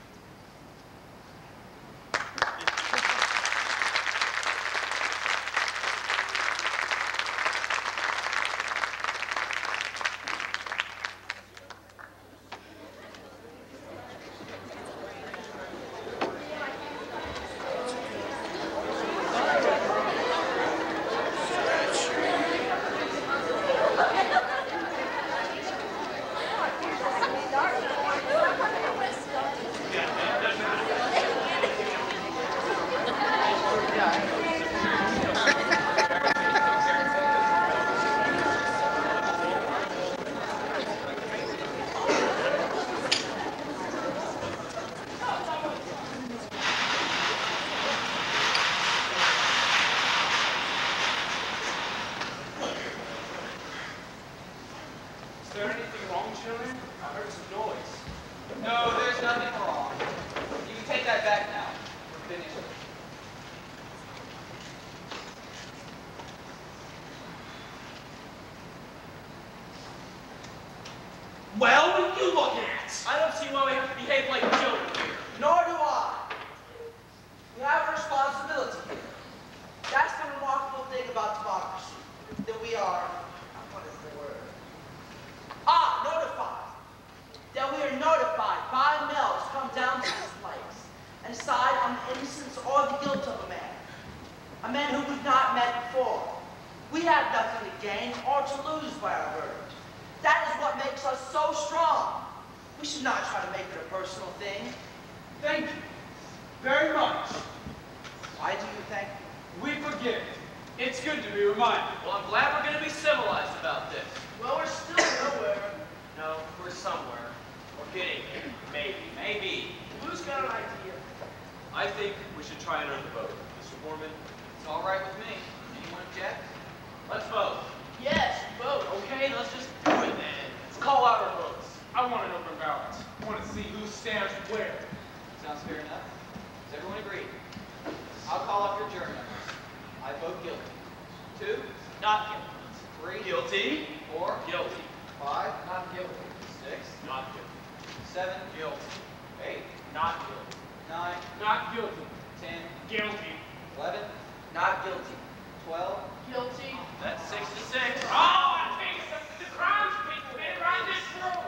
Well, what are you looking at? I don't see why we have to behave like children here. Nor do I. We have a responsibility here. That's the remarkable thing about democracy. That we are, what is the word? Ah, notified. That we are notified by mail to come down to this place and decide on the innocence or the guilt of a man. A man who we've not met before. We have nothing to gain or to lose by our verdict. That is what makes us so strong. We should not try to make it a personal thing. Thank you very much. Why do you thank me? We forgive. It's good to be reminded. Well, I'm glad we're going to be civilized about this. Well, we're still nowhere. No, we're somewhere. We're getting there. Maybe, maybe. Who's got an idea? I think we should try and earn the vote. Mister Foreman? It's all right with me. Anyone object? Let's vote. Yes, vote. Okay, let's just do it then. Let's call out our votes. I want an open ballot. I want to see who stands where. Sounds fair enough. Does everyone agree? I'll call up your jury members. I vote guilty. Two, Not guilty. three, Guilty? four, Guilty. five, Not guilty. six, Not guilty. seven, Guilty. eight, Not guilty. nine, Not guilty. ten, Guilty. eleven, Not guilty. twelve, Guilty. That's six to six. Oh, I think it's the, the crimes people made around this room.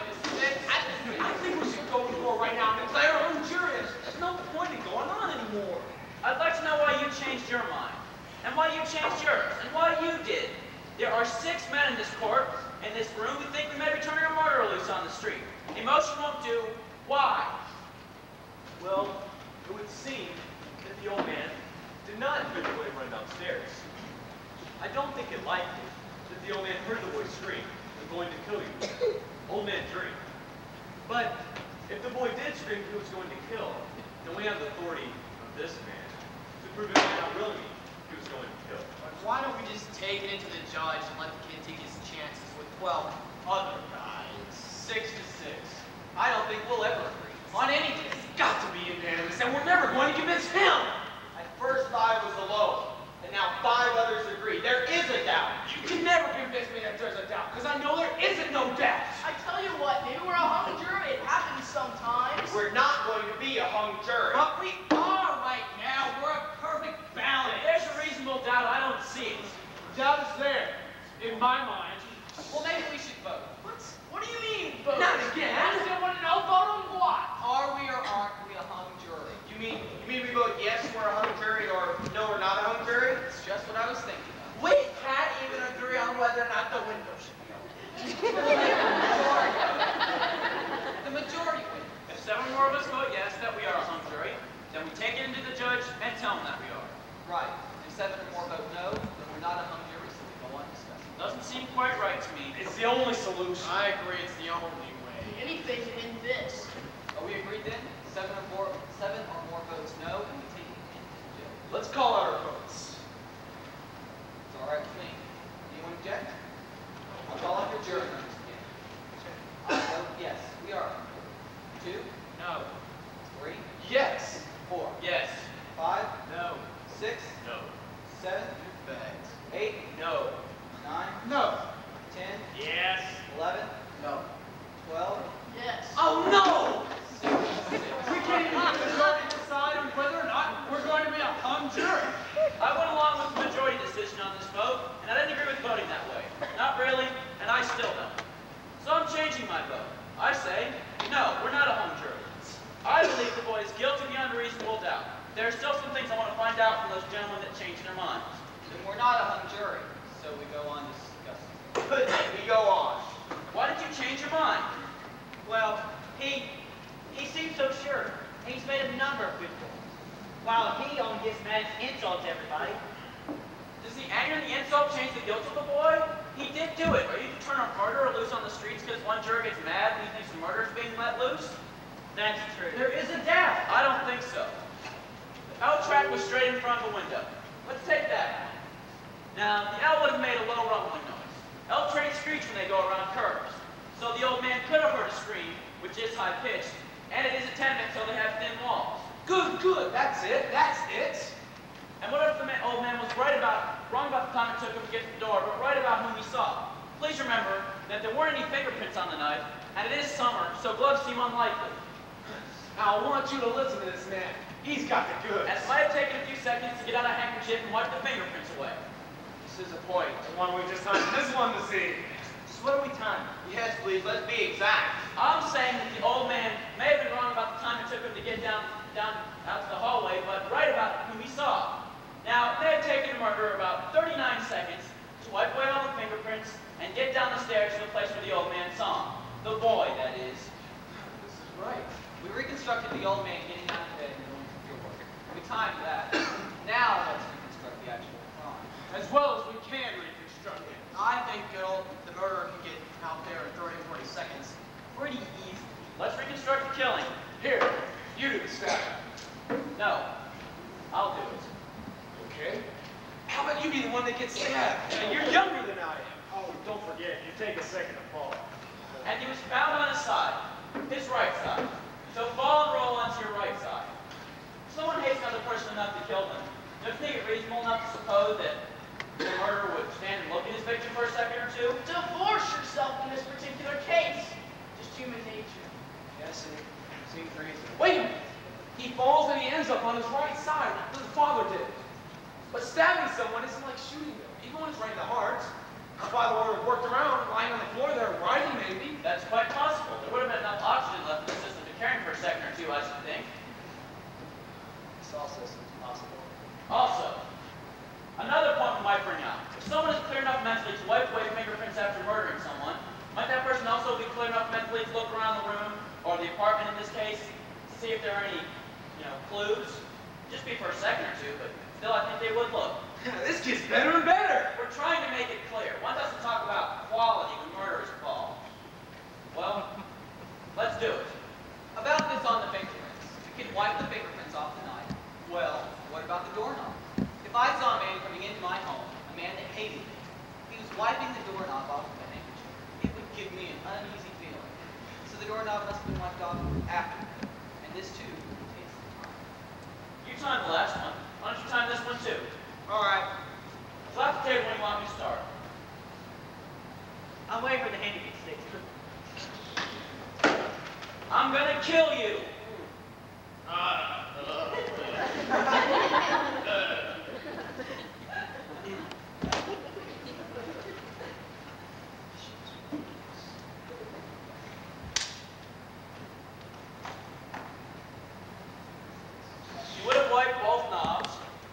I, I think we should go to war right now and declare our own juries. There's no point in going on anymore. I'd like to know why you changed your mind, and why you changed yours, and why you did. are six men in this court. In this room, we think we may be turning a murderer loose on the street. Emotion won't do. Why? Well, it would seem that the old man did not hear the boy run downstairs. I don't think it likely that the old man heard the boy scream, "I'm going to kill you." Old man dreamed. But if the boy did scream he was going to kill, then we have the authority of this man to prove it might not really mean he was going to kill. Why don't we just take it into the judge and let the kid take his chances with twelve other guys? Six to six. I don't think we'll ever agree. On anything. It's got to be unanimous, and we're never going to convince him. At first I was alone, and now five others agree. There is a doubt. You can never convince me that there's a doubt, because I know there isn't no doubt. I tell you what, maybe we're a hung jury. It happens sometimes. We're not going to be a hung jury. But we are right now. We're a perfect balance. If there's a reasonable doubt, I don't see it. Doubt is there, in my mind. Well, maybe we should vote. What? What do you mean, vote? Not again. I still want to know, vote on what? Are we or aren't we a hung jury? You mean you mean we vote yes, we're a hung jury, or no, we're not a hung jury? It's just what I was thinking of. We can't even agree on whether or not the window should be open. The majority wins. If seven more of us vote yes that we are a hung jury, then we take it into the judge and tell him that we are. Right. If seven or more vote no, then we're not a hung jury, so we go on discussing. Doesn't seem quite right to me. It's the only solution. I agree, it's the only way. Anything to end this. Are we agreed then? Seven or more, seven or more votes no, and we take it into the judge. Let's call out our votes. It's all right with me. Anyone object? I'll call out your jury members again. I vote yes. We are. Two, No. three, Yes. four, Yes. five, No. six, No. seven, eight, No. nine, No. ten, Yes. eleven, No. twelve, Yes. Oh, no! sixteen. We can't even get the majority to decide on whether or not we're going to be a hung jury. I went along with the majority decision on this vote, and I didn't agree with voting that way. Not really, and I still don't. So I'm changing my vote. I say, no, we're not a hung jury. I believe the boy is guilty beyond a reasonable doubt. There are still some things I want to find out from those gentlemen that changed their minds. Then we're not a hung jury, so we go on discussing. Good, we go on. Why did you change your mind? Well, he he seems so sure. He's made a number of good points. While he only gets mad and insults everybody. Does the anger and the insult change the guilt of the boy? He did do it. Are you to turn a murderer loose on the streets because one juror gets mad and he thinks a murderer is being let loose? That's true. There is a doubt. I don't think so. The L track was straight in front of the window. Let's take that. Now, the L would have made a low rumbling noise. L trains screech when they go around curves. So the old man could have heard a scream, which is high-pitched, and it is a tenement, so they have thin walls. Good, good. That's it. That's it. And what if the man, old man was right about, wrong about the time it took him to get to the door, but right about whom he saw? Please remember that there weren't any fingerprints on the knife, and it is summer, so gloves seem unlikely. Now, I want you to listen to this man. He's got the goods. And it might have taken a few seconds to get out a handkerchief and wipe the fingerprints away. This is a point. The one we just timed this one to see. Just what are we timing? Yes, please, let's be exact. I'm saying that the old man may have been wrong about the time it took him to get down, down out to the hallway, but right about whom he saw. Now, it may have taken the murderer about thirty-nine seconds to wipe away all the fingerprints and get down the stairs to the place where the old man saw him. The boy, that is. This is right. We reconstructed the old man getting out of bed and going to field work. We timed that. Now let's reconstruct the actual crime. As well as we can reconstruct it. I think, Gerald, the murderer can get out there in thirty, forty seconds pretty easy. Let's reconstruct the killing. Here, you do the stabbing. No, I'll do it. Okay. How about you be the one that gets stabbed? And you're younger than I am. Oh, don't forget, you take a second to fall. And he was found on his side, his right side. So fall and roll onto your right side. If someone hates another person enough to kill them, don't you think it reasonable enough to suppose that the murderer would stand and look at his victim for a second or two? Divorce yourself in this particular case. Just human nature. Yes, it seems reasonable. Wait a minute. He falls and he ends up on his right side. His father did. But stabbing someone isn't like shooting them. Even when it's right in the heart. My father would have worked around, lying on the floor there, writing maybe. That's quite possible. There would have been enough oxygen left in the system to carry him for a second or two, I should think. This also seems possible. Also, another point we might bring out. If someone is clear enough mentally to wipe away please look around the room, or the apartment in this case, to see if there are any, you know, clues? Just be for a second or two, but still I think they would look. This gets better and better. We're trying to make it clear. One doesn't talk about quality when murder is involved. Well, let's do it. About this on the fingerprints. We can wipe the fingerprints off the knife. Well, what about the doorknob? If I saw a man coming into my home, a man that hated me, he was wiping the doorknob off with a handkerchief, it would give me an uneasy feeling. So the doorknob must have been wiped off after. And this too takes some time. You timed the last one. Why don't you time this one too? All right. Slap the table when you want me to start. I'm waiting for the hand to get stick. I'm gonna kill you. Uh, you would have wiped both knobs.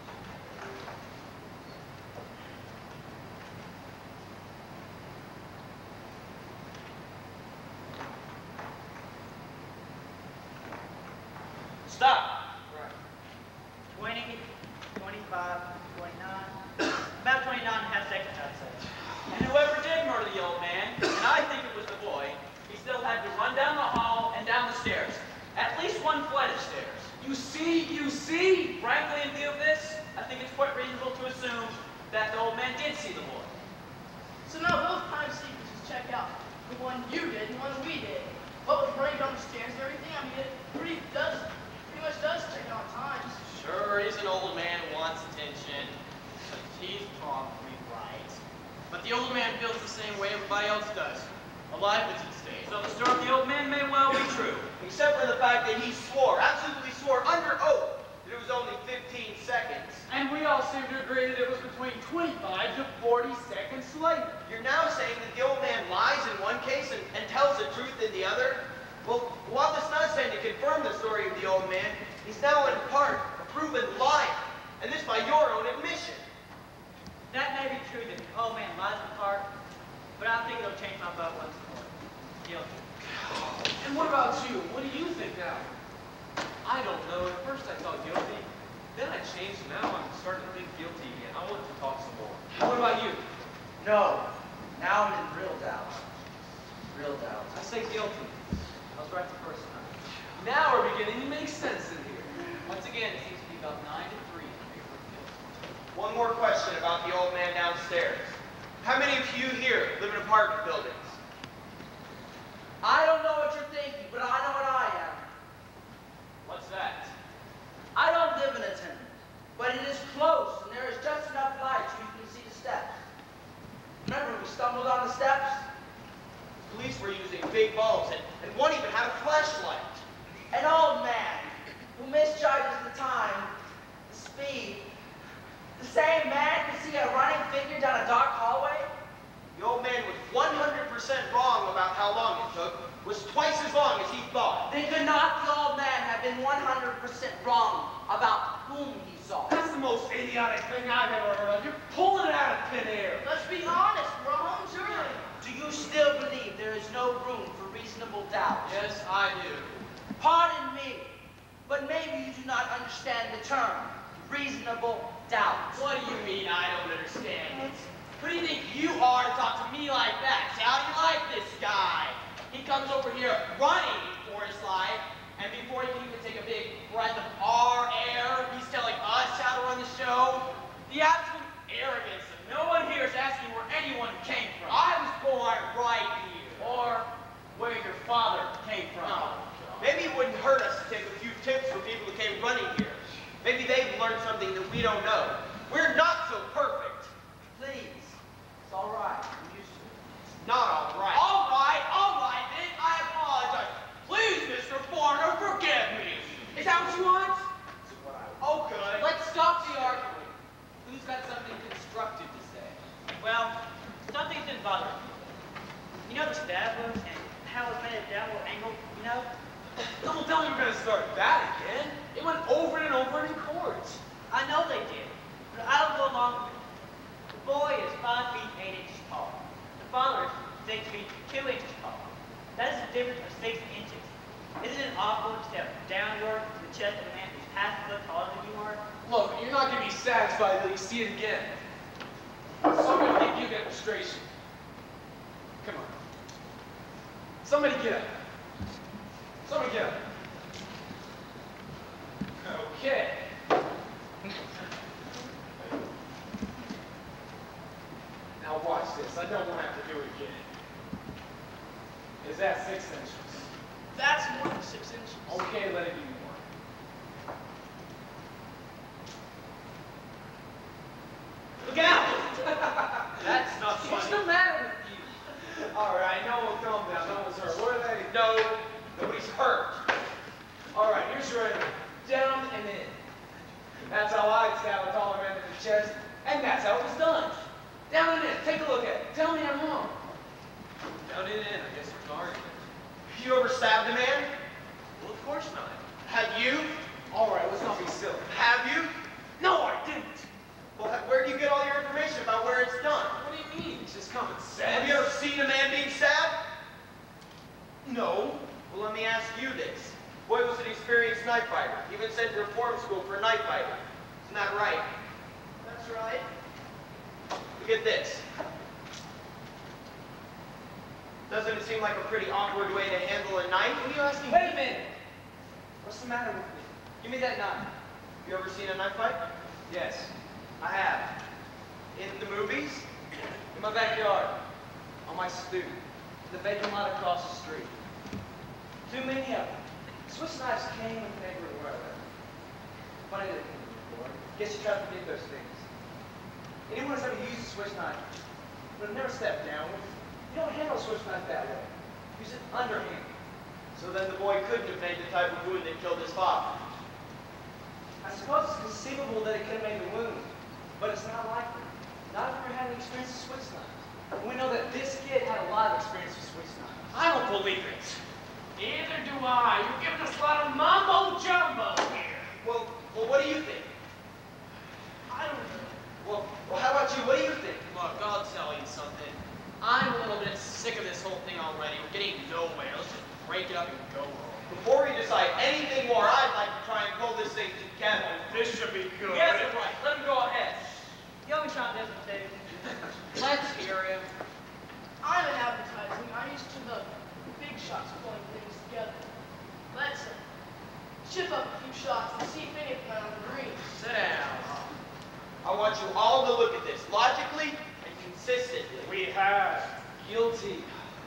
Stop. twenty, twenty-five, twenty-nine. About twenty-nine and a half seconds, I'd say. And whoever did murder the old man, and I think it was the boy, he still had to run down the hall and down the stairs. At least one flight of stairs. You see, you see. Frankly, in view of this, I think it's quite reasonable to assume that the old man did see the boy. So now both time sequences check out. The one you did and the one we did. What with running down the stairs and everything, I mean, it pretty does, pretty much does check out times. Sure, he's an old man who wants attention, but he's probably right. But the old man feels the same way everybody else does. Alive as he stays. So the story of the old man may well be true. Except for the fact that he swore, absolutely swore under oath, that it was only fifteen seconds. And we all seem to agree that it was between twenty-five to forty seconds later. You're now saying that the old man lies in one case and, and tells the truth in the other? Well, while this not saying to confirm the story of the old man, he's now in part a proven liar. And this by your own admission. That may be true that the old man lies in part, but I don't think it'll change my vote once more. Guilty. And what about you? What do you think now? I don't know. At first I thought guilty. Then I changed. Now I'm starting to think guilty again. I want to talk some more. What about you? No. Now I'm in real doubt. Real doubt. I say guilty. I was right the first time. Now we're beginning to make sense in here. Once again, it seems to be about nine to three in favor of guilty. One more question about the old man downstairs. How many of you here live in apartment buildings? I don't know what you're thinking, but I know what I am. What's that? I don't live in a tenement, but it is close, and there is just enough light so you can see the steps. Remember we stumbled on the steps? Police were using big bulbs, and, and one even had a flashlight. An old man who misjudges the time, the speed. The same man could see a running figure down a dark hallway? The old man was one hundred percent wrong about how long it took, was twice as long as he thought. Then could not the old man have been one hundred percent wrong about whom he saw? That's the most idiotic thing I've ever heard of. You're pulling it out of thin air. Let's be honest, we're home early. Do you still believe there is no room for reasonable doubt? Yes, I do. Pardon me, but maybe you do not understand the term reasonable doubt. What do you mean I don't understand it? Who do you think you are to talk to me like that? Say, how do you like this guy? He comes over here running for his life, and before he can even take a big breath of our air, he's telling us how to run the show. The absolute arrogance of no one here is asking where anyone came from. I was born right here. Or where your father came from. No. Maybe it wouldn't hurt us to take a few tips from people who came running here. Maybe they've learned something that we don't know. We're not so perfect. Please, it's all right. I'm used to it. It's not all right. All right, all right, then I apologize. Please, Mister Foreigner, forgive me. Is that what you want? Oh, good. Let's stop the arguing. Who's got something constructive to say? Well, something's been bothering me. You know the stab wound and how it made a downward angle, you know? Don't tell me you're going to start that again. It went over and over in chords. I know they did, but I don't go along with it. The boy is five feet eight inches tall. The father is six feet two inches tall. That is the difference see it again. Somebody give you a demonstration. Come on. Somebody get up. Somebody get up. Okay. Now watch this. I don't want to have to do it again. Is that six inches? That's more than six inches. Okay, let it be more. Look out! That's not What's funny. the matter with you? All right, no one calm down. No one's hurt. What are they? No, nobody's hurt. All right, here's your enemy. Down and in. That's how I stab a taller man in the chest, and that's how it was done. Down and in. Take a look at it. Tell me I'm wrong. Down and in, I guess there's an argument. You ever stabbed a man? Well, of course not. Have you? All right, let's not be silly. Have you? No, I didn't. Well, where do you get all your information about where it's done? What do you mean? It's just common sense. Have you ever seen a man being stabbed? No. Well, let me ask you this. Boy was an experienced knife fighter, even sent to reform school for a knife fighter. Isn't that right? That's right. Look at this. Doesn't it seem like a pretty awkward way to handle a knife? What are you asking? Wait a minute. What's the matter with me? Give me that knife. You ever seen a knife fight? Yes, I have. In the movies? In my backyard. On my stoop. The vacant lot across the street. Too many of them. Swiss knives came in the neighborhood where I lived. Funny that it came before. Guess you try to forget those things. Anyone who's ever used a Swiss knife would have never stepped down with it. You don't handle a Swiss knife that way. Use it underhand. So then the boy couldn't have made the type of wound that killed his father. I suppose it's conceivable that it could have made the wound, but it's not likely. Not if you're having experience with Swiss knives. We know that this kid had a lot of experience with Swiss knives. I don't believe it. Neither do I. You're giving us a lot of mumbo jumbo here. Well, well, what do you think? I don't know. Well, well, how about you? What do you think? Look, I'll tell you something. I'm a little bit sick of this whole thing already. We're getting nowhere. Let's just break it up and go home. Before we decide anything more, I'd like to try and pull this thing together. This should be good. Yes, that's right. Let him go ahead. You always trying to hesitate. Let's hear him. I'm in advertising. I'm used to the big shots pulling things together. Let's uh, chip up a few shots and see if any of them are on the green. Sit down. I want you all to look at this logically and consistently. We have. Guilty.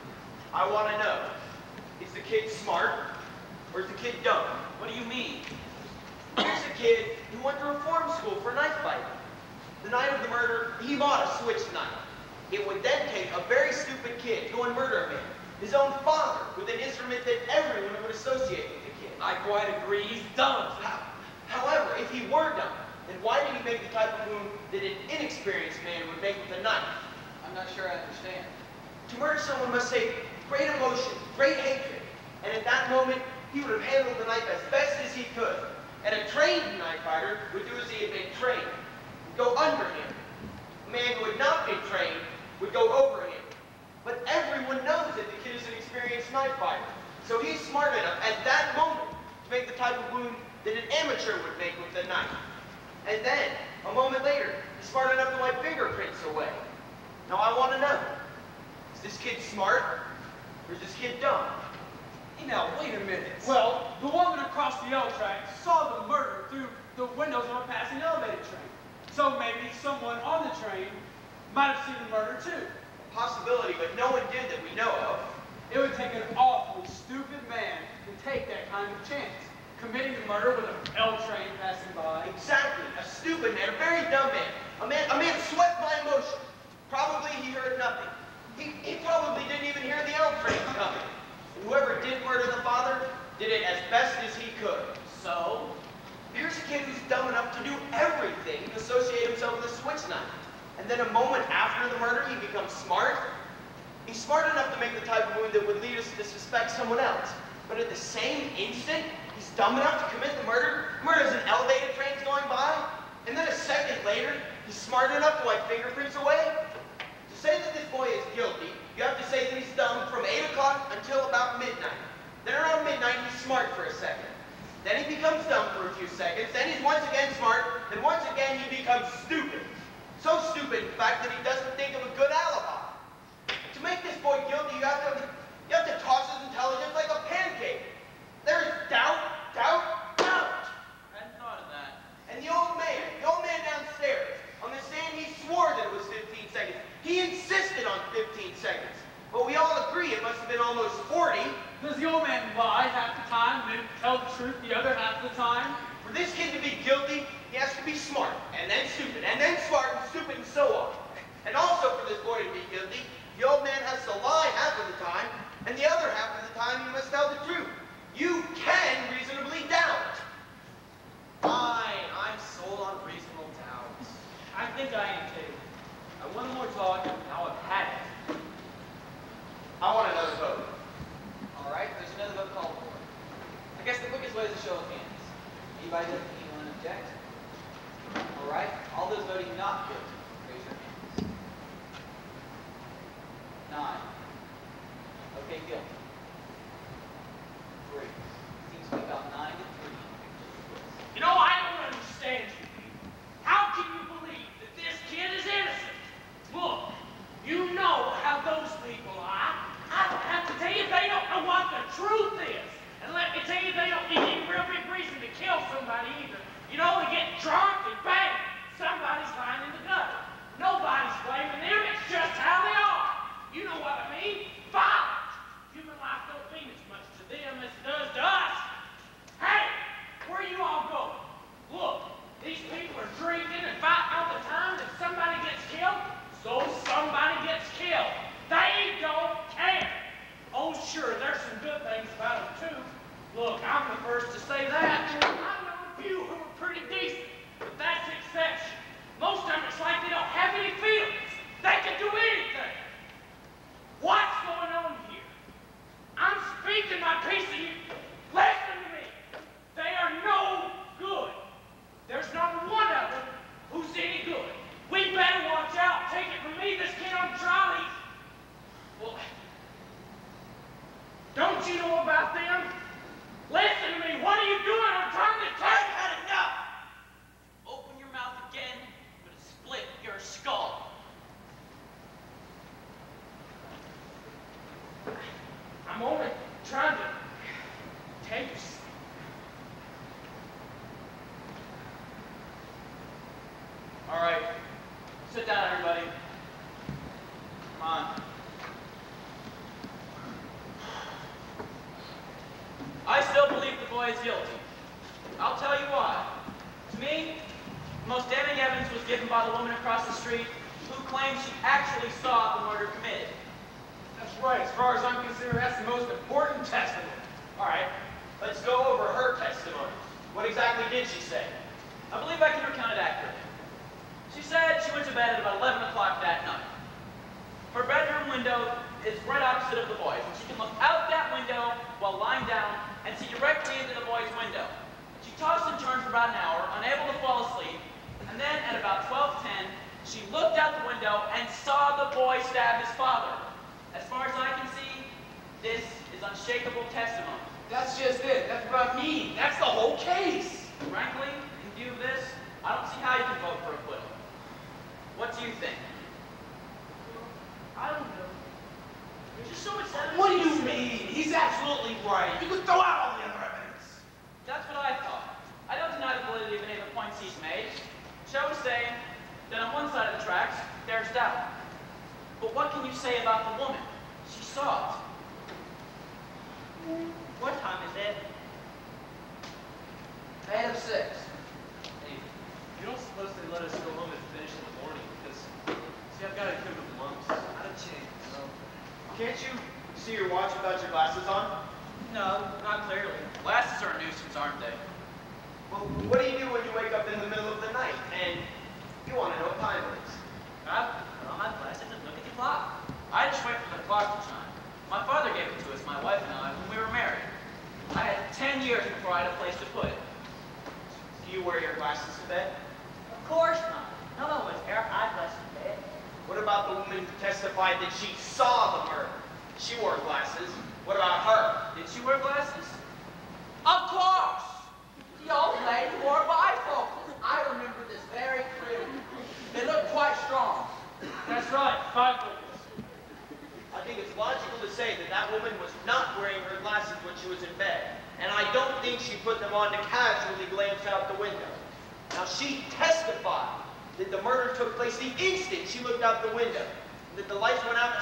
I want to know, is the kid smart or is the kid dumb? What do you mean? Here's a kid who went to reform school for knife fighting. The night of the murder, he bought a switch knife. It would then take a very stupid kid to go and murder a man, his own father, with an instrument that everyone would associate with the kid. I quite agree. He's dumb. However, if he were dumb, then why did he make the type of wound that an inexperienced man would make with a knife? I'm not sure I understand. To murder someone must take great emotion, great hatred, and at that moment, he would have handled the knife as best as he could. And a trained knife fighter would do as he had been trained, would go under him. A man who had not been trained would go over him. But everyone knows that the kid is an experienced knife fighter, so he's smart enough at that moment to make the type of wound that an amateur would make with a knife. And then, a moment later, he's smart enough to wipe fingerprints away. Now I want to know, is this kid smart, or is this kid dumb? Hey, now, wait a minute. Well, the woman across the L track saw the murder through the windows of a passing elevated train. So maybe someone on the train might have seen the murder too. A possibility, but no one did that we know of. It would take an awfully stupid man to take that kind of chance. Committing the murder with an L train passing by. Exactly. A stupid man, a very dumb man. A man, a man swept by emotion. Probably he heard nothing. He, he probably didn't even hear the L train coming. Whoever did murder the father did it as best as he could. So? Here's a kid who's dumb enough to do everything to associate himself with a switch knife. And then a moment after the murder, he becomes smart. He's smart enough to make the type of wound that would lead us to suspect someone else. But at the same instant, he's dumb enough to commit the murder, murder as an elevated train's going by. And then a second later, he's smart enough to wipe fingerprints away. To say that this boy is guilty, you have to say that he's dumb from eight o'clock until about midnight. Then around midnight, he's smart for a second. Then he becomes dumb for a few seconds. Then he's once again smart. Then once again, he becomes stupid. around fifteen seconds. But we all agree it must have been almost forty. Does the old man lie half the time and then tell the truth the other half of the time? For this kid to be guilty, he has to be smart, and then stupid, and then smart, and stupid, and so on. And also for this boy to be guilty, the old man has to lie half of the time, and the other half of the time he must tell the truth. You can reasonably doubt. Fine, I'm sold on reasonable doubt. I think I am too. I want more talk, and now I've had it. I want another vote. All right, there's another vote called for. I guess the quickest way is a show of hands. Anybody, anyone object? All right, all those voting not guilty, raise your hands. Nine. Okay, guilty. Three. Seems to be about nine to three. You know, I don't understand you people. How can you believe that this kid is innocent? Look, you know how those people are. I don't have to tell you they don't know what the truth is. And let me tell you, they don't need any real big reason to kill somebody either. You know, they get drunk and bang, somebody's lying in the gutter. Nobody's blaming them, it's just how they are. You know what I mean? Violent. Human life don't mean as much to them as it does to us. Hey, where you all going? Look, these people are drinking and fighting all the time, and somebody gets killed, so somebody gets killed. They don't care. Oh, sure, there's some good things about them, too. Look, I'm the first to say that. I know a few who are pretty decent, but that's the exception. Most of them, it's like they don't have any feelings. They can do anything. What's going on here? I'm speaking my piece of you. Listen to me. They are no good. There's not one of them who's any good. We better watch out. Take it from me, this kid on trolley. Well, don't you know about them? Listen to me. What are you doing? I'm trying to tell you. I've had enough. Open your mouth again, I'm gonna split your skull. I'm only trying to tell you something. All right, sit down, everybody. Come on. I still believe the boy is guilty. I'll tell you why. To me, the most damning evidence was given by the woman across the street who claimed she actually saw the murder committed. That's right. As far as I'm concerned, that's the most important testimony. All right, let's go over her testimony. What exactly did she say? I believe I can recount it accurately. She said she went to bed at about eleven o'clock that night. Her bedroom window is right opposite of the boy's, and she can look out that window while lying down and see directly into the boy's window. She tossed and turned for about an hour, unable to fall asleep, and then at about twelve ten, she looked out the window and saw the boy stab his father. As far as I can see, this is unshakable testimony. That's just it. That's what I mean. That's the whole case. Frankly, in view of this, I don't see how you can vote for acquittal. What do you think? I don't know. There's just so much evidence. What do you mean? He's absolutely right. You could throw out all the other evidence. That's what I thought. I don't deny the validity of any of the points he's made. Shall we say that on one side of the tracks, there's doubt. But what can you say about the woman? She saw it. What time is it? Eight of six. Hey, you don't suppose they let us go home and finish in the morning because, see, I've got to go to the monks. Not a chance. No. Can't you see your watch without your glasses on? No, not clearly. Glasses are a nuisance, aren't they? Well, what do you do when you wake up in the middle of the night and you want to know what time it is? I put on my glasses and look at the clock. I just wait for the clock to chime. My father gave it to us, my wife and I, when we were married. I had ten years before I had a place to put it. Do you wear your glasses to bed? Of course not. No one wears hair eyeglasses in bed. What about the woman who testified that she saw the murder? She wore glasses. What about her? Did she wear glasses? Of course! The old lady wore bifocals. I remember this very clearly. They look quite strong. That's right, five focus. I think it's logical to say that that woman was not wearing her glasses when she was in bed. And I don't think she put them on to casually glance out the window. Now, she testified that the murder took place the instant she looked out the window, that the lights went out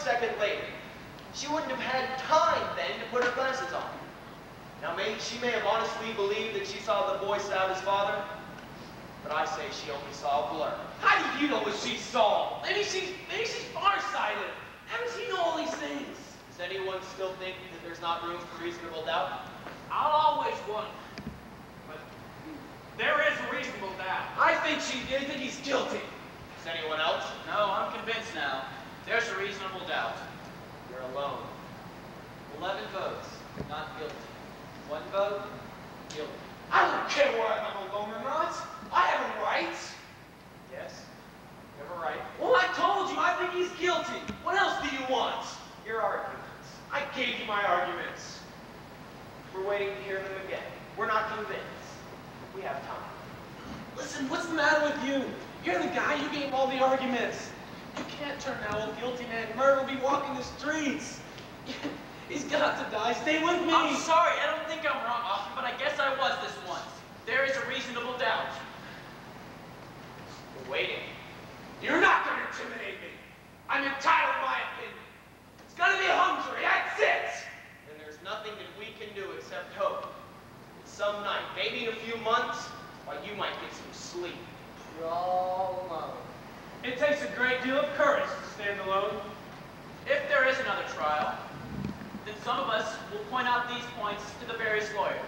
second later. She wouldn't have had time then to put her glasses on. Now, may, she may have honestly believed that she saw the boy stab his father, but I say she only saw a blur. How do you know what she saw? Maybe she's, maybe she's farsighted. How does he know all these things? Does anyone still think that there's not room for reasonable doubt? I'll always wonder. But there is a reasonable doubt. I think she did. I think he's guilty. Is anyone else? No, I'm convinced now. There's a reasonable doubt. You're alone. Eleven votes, not guilty. One vote, guilty. I don't care whether I'm alone or not. I have a right. Yes, you have a right. Well, I told you, I think he's guilty. What else do you want? Your arguments. I gave you my arguments. We're waiting to hear them again. We're not convinced. We have time. Listen, what's the matter with you? You're the guy, you gave all the arguments. You can't turn now a guilty man. Murder will be walking the streets. He's got to die. Stay with me. I'm sorry, I don't think I'm wrong, officer, but I guess I was this once. There is a reasonable doubt. We're waiting. You're not going to intimidate me. I'm entitled to my opinion. It's going to be hungry. That's it. Then there's nothing that we can do except hope. Some night, maybe in a few months, while you might get some sleep. You're all alone. It takes a great deal of courage to stand alone. If there is another trial, then some of us will point out these points to the various lawyers.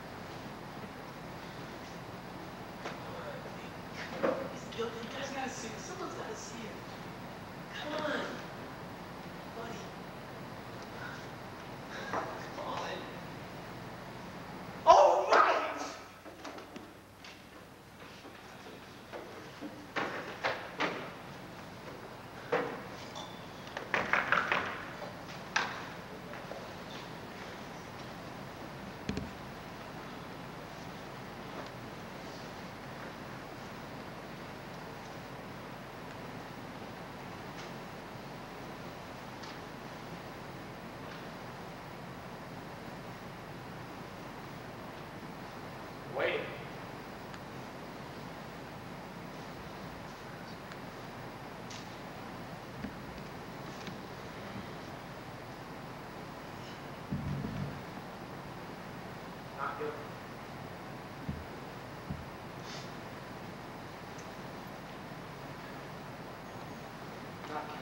He's guilty. You guys gotta see it. Someone's gotta see it. Come on. Buddy. Come on. All right! Waiting. Not guilty. Not guilty.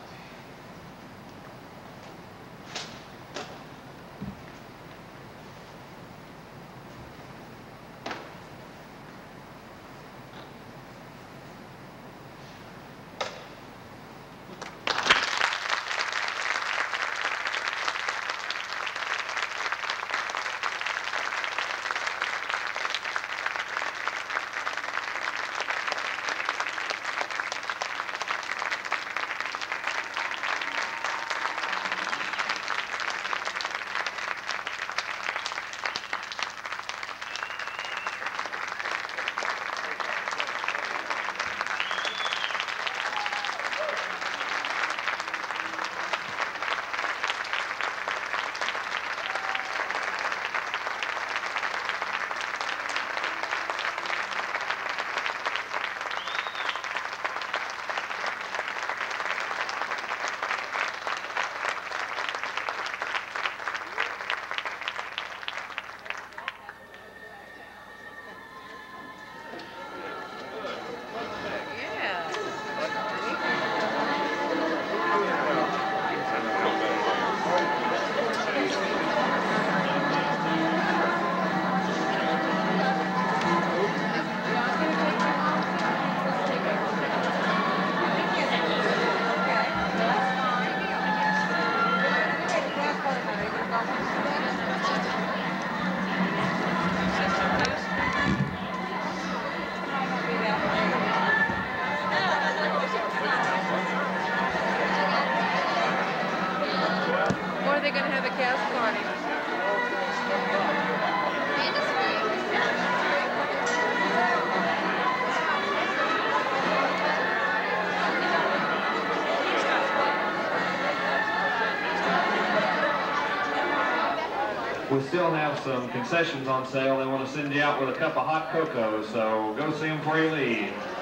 We still have some concessions on sale. They want to send you out with a cup of hot cocoa, so go see them before you leave.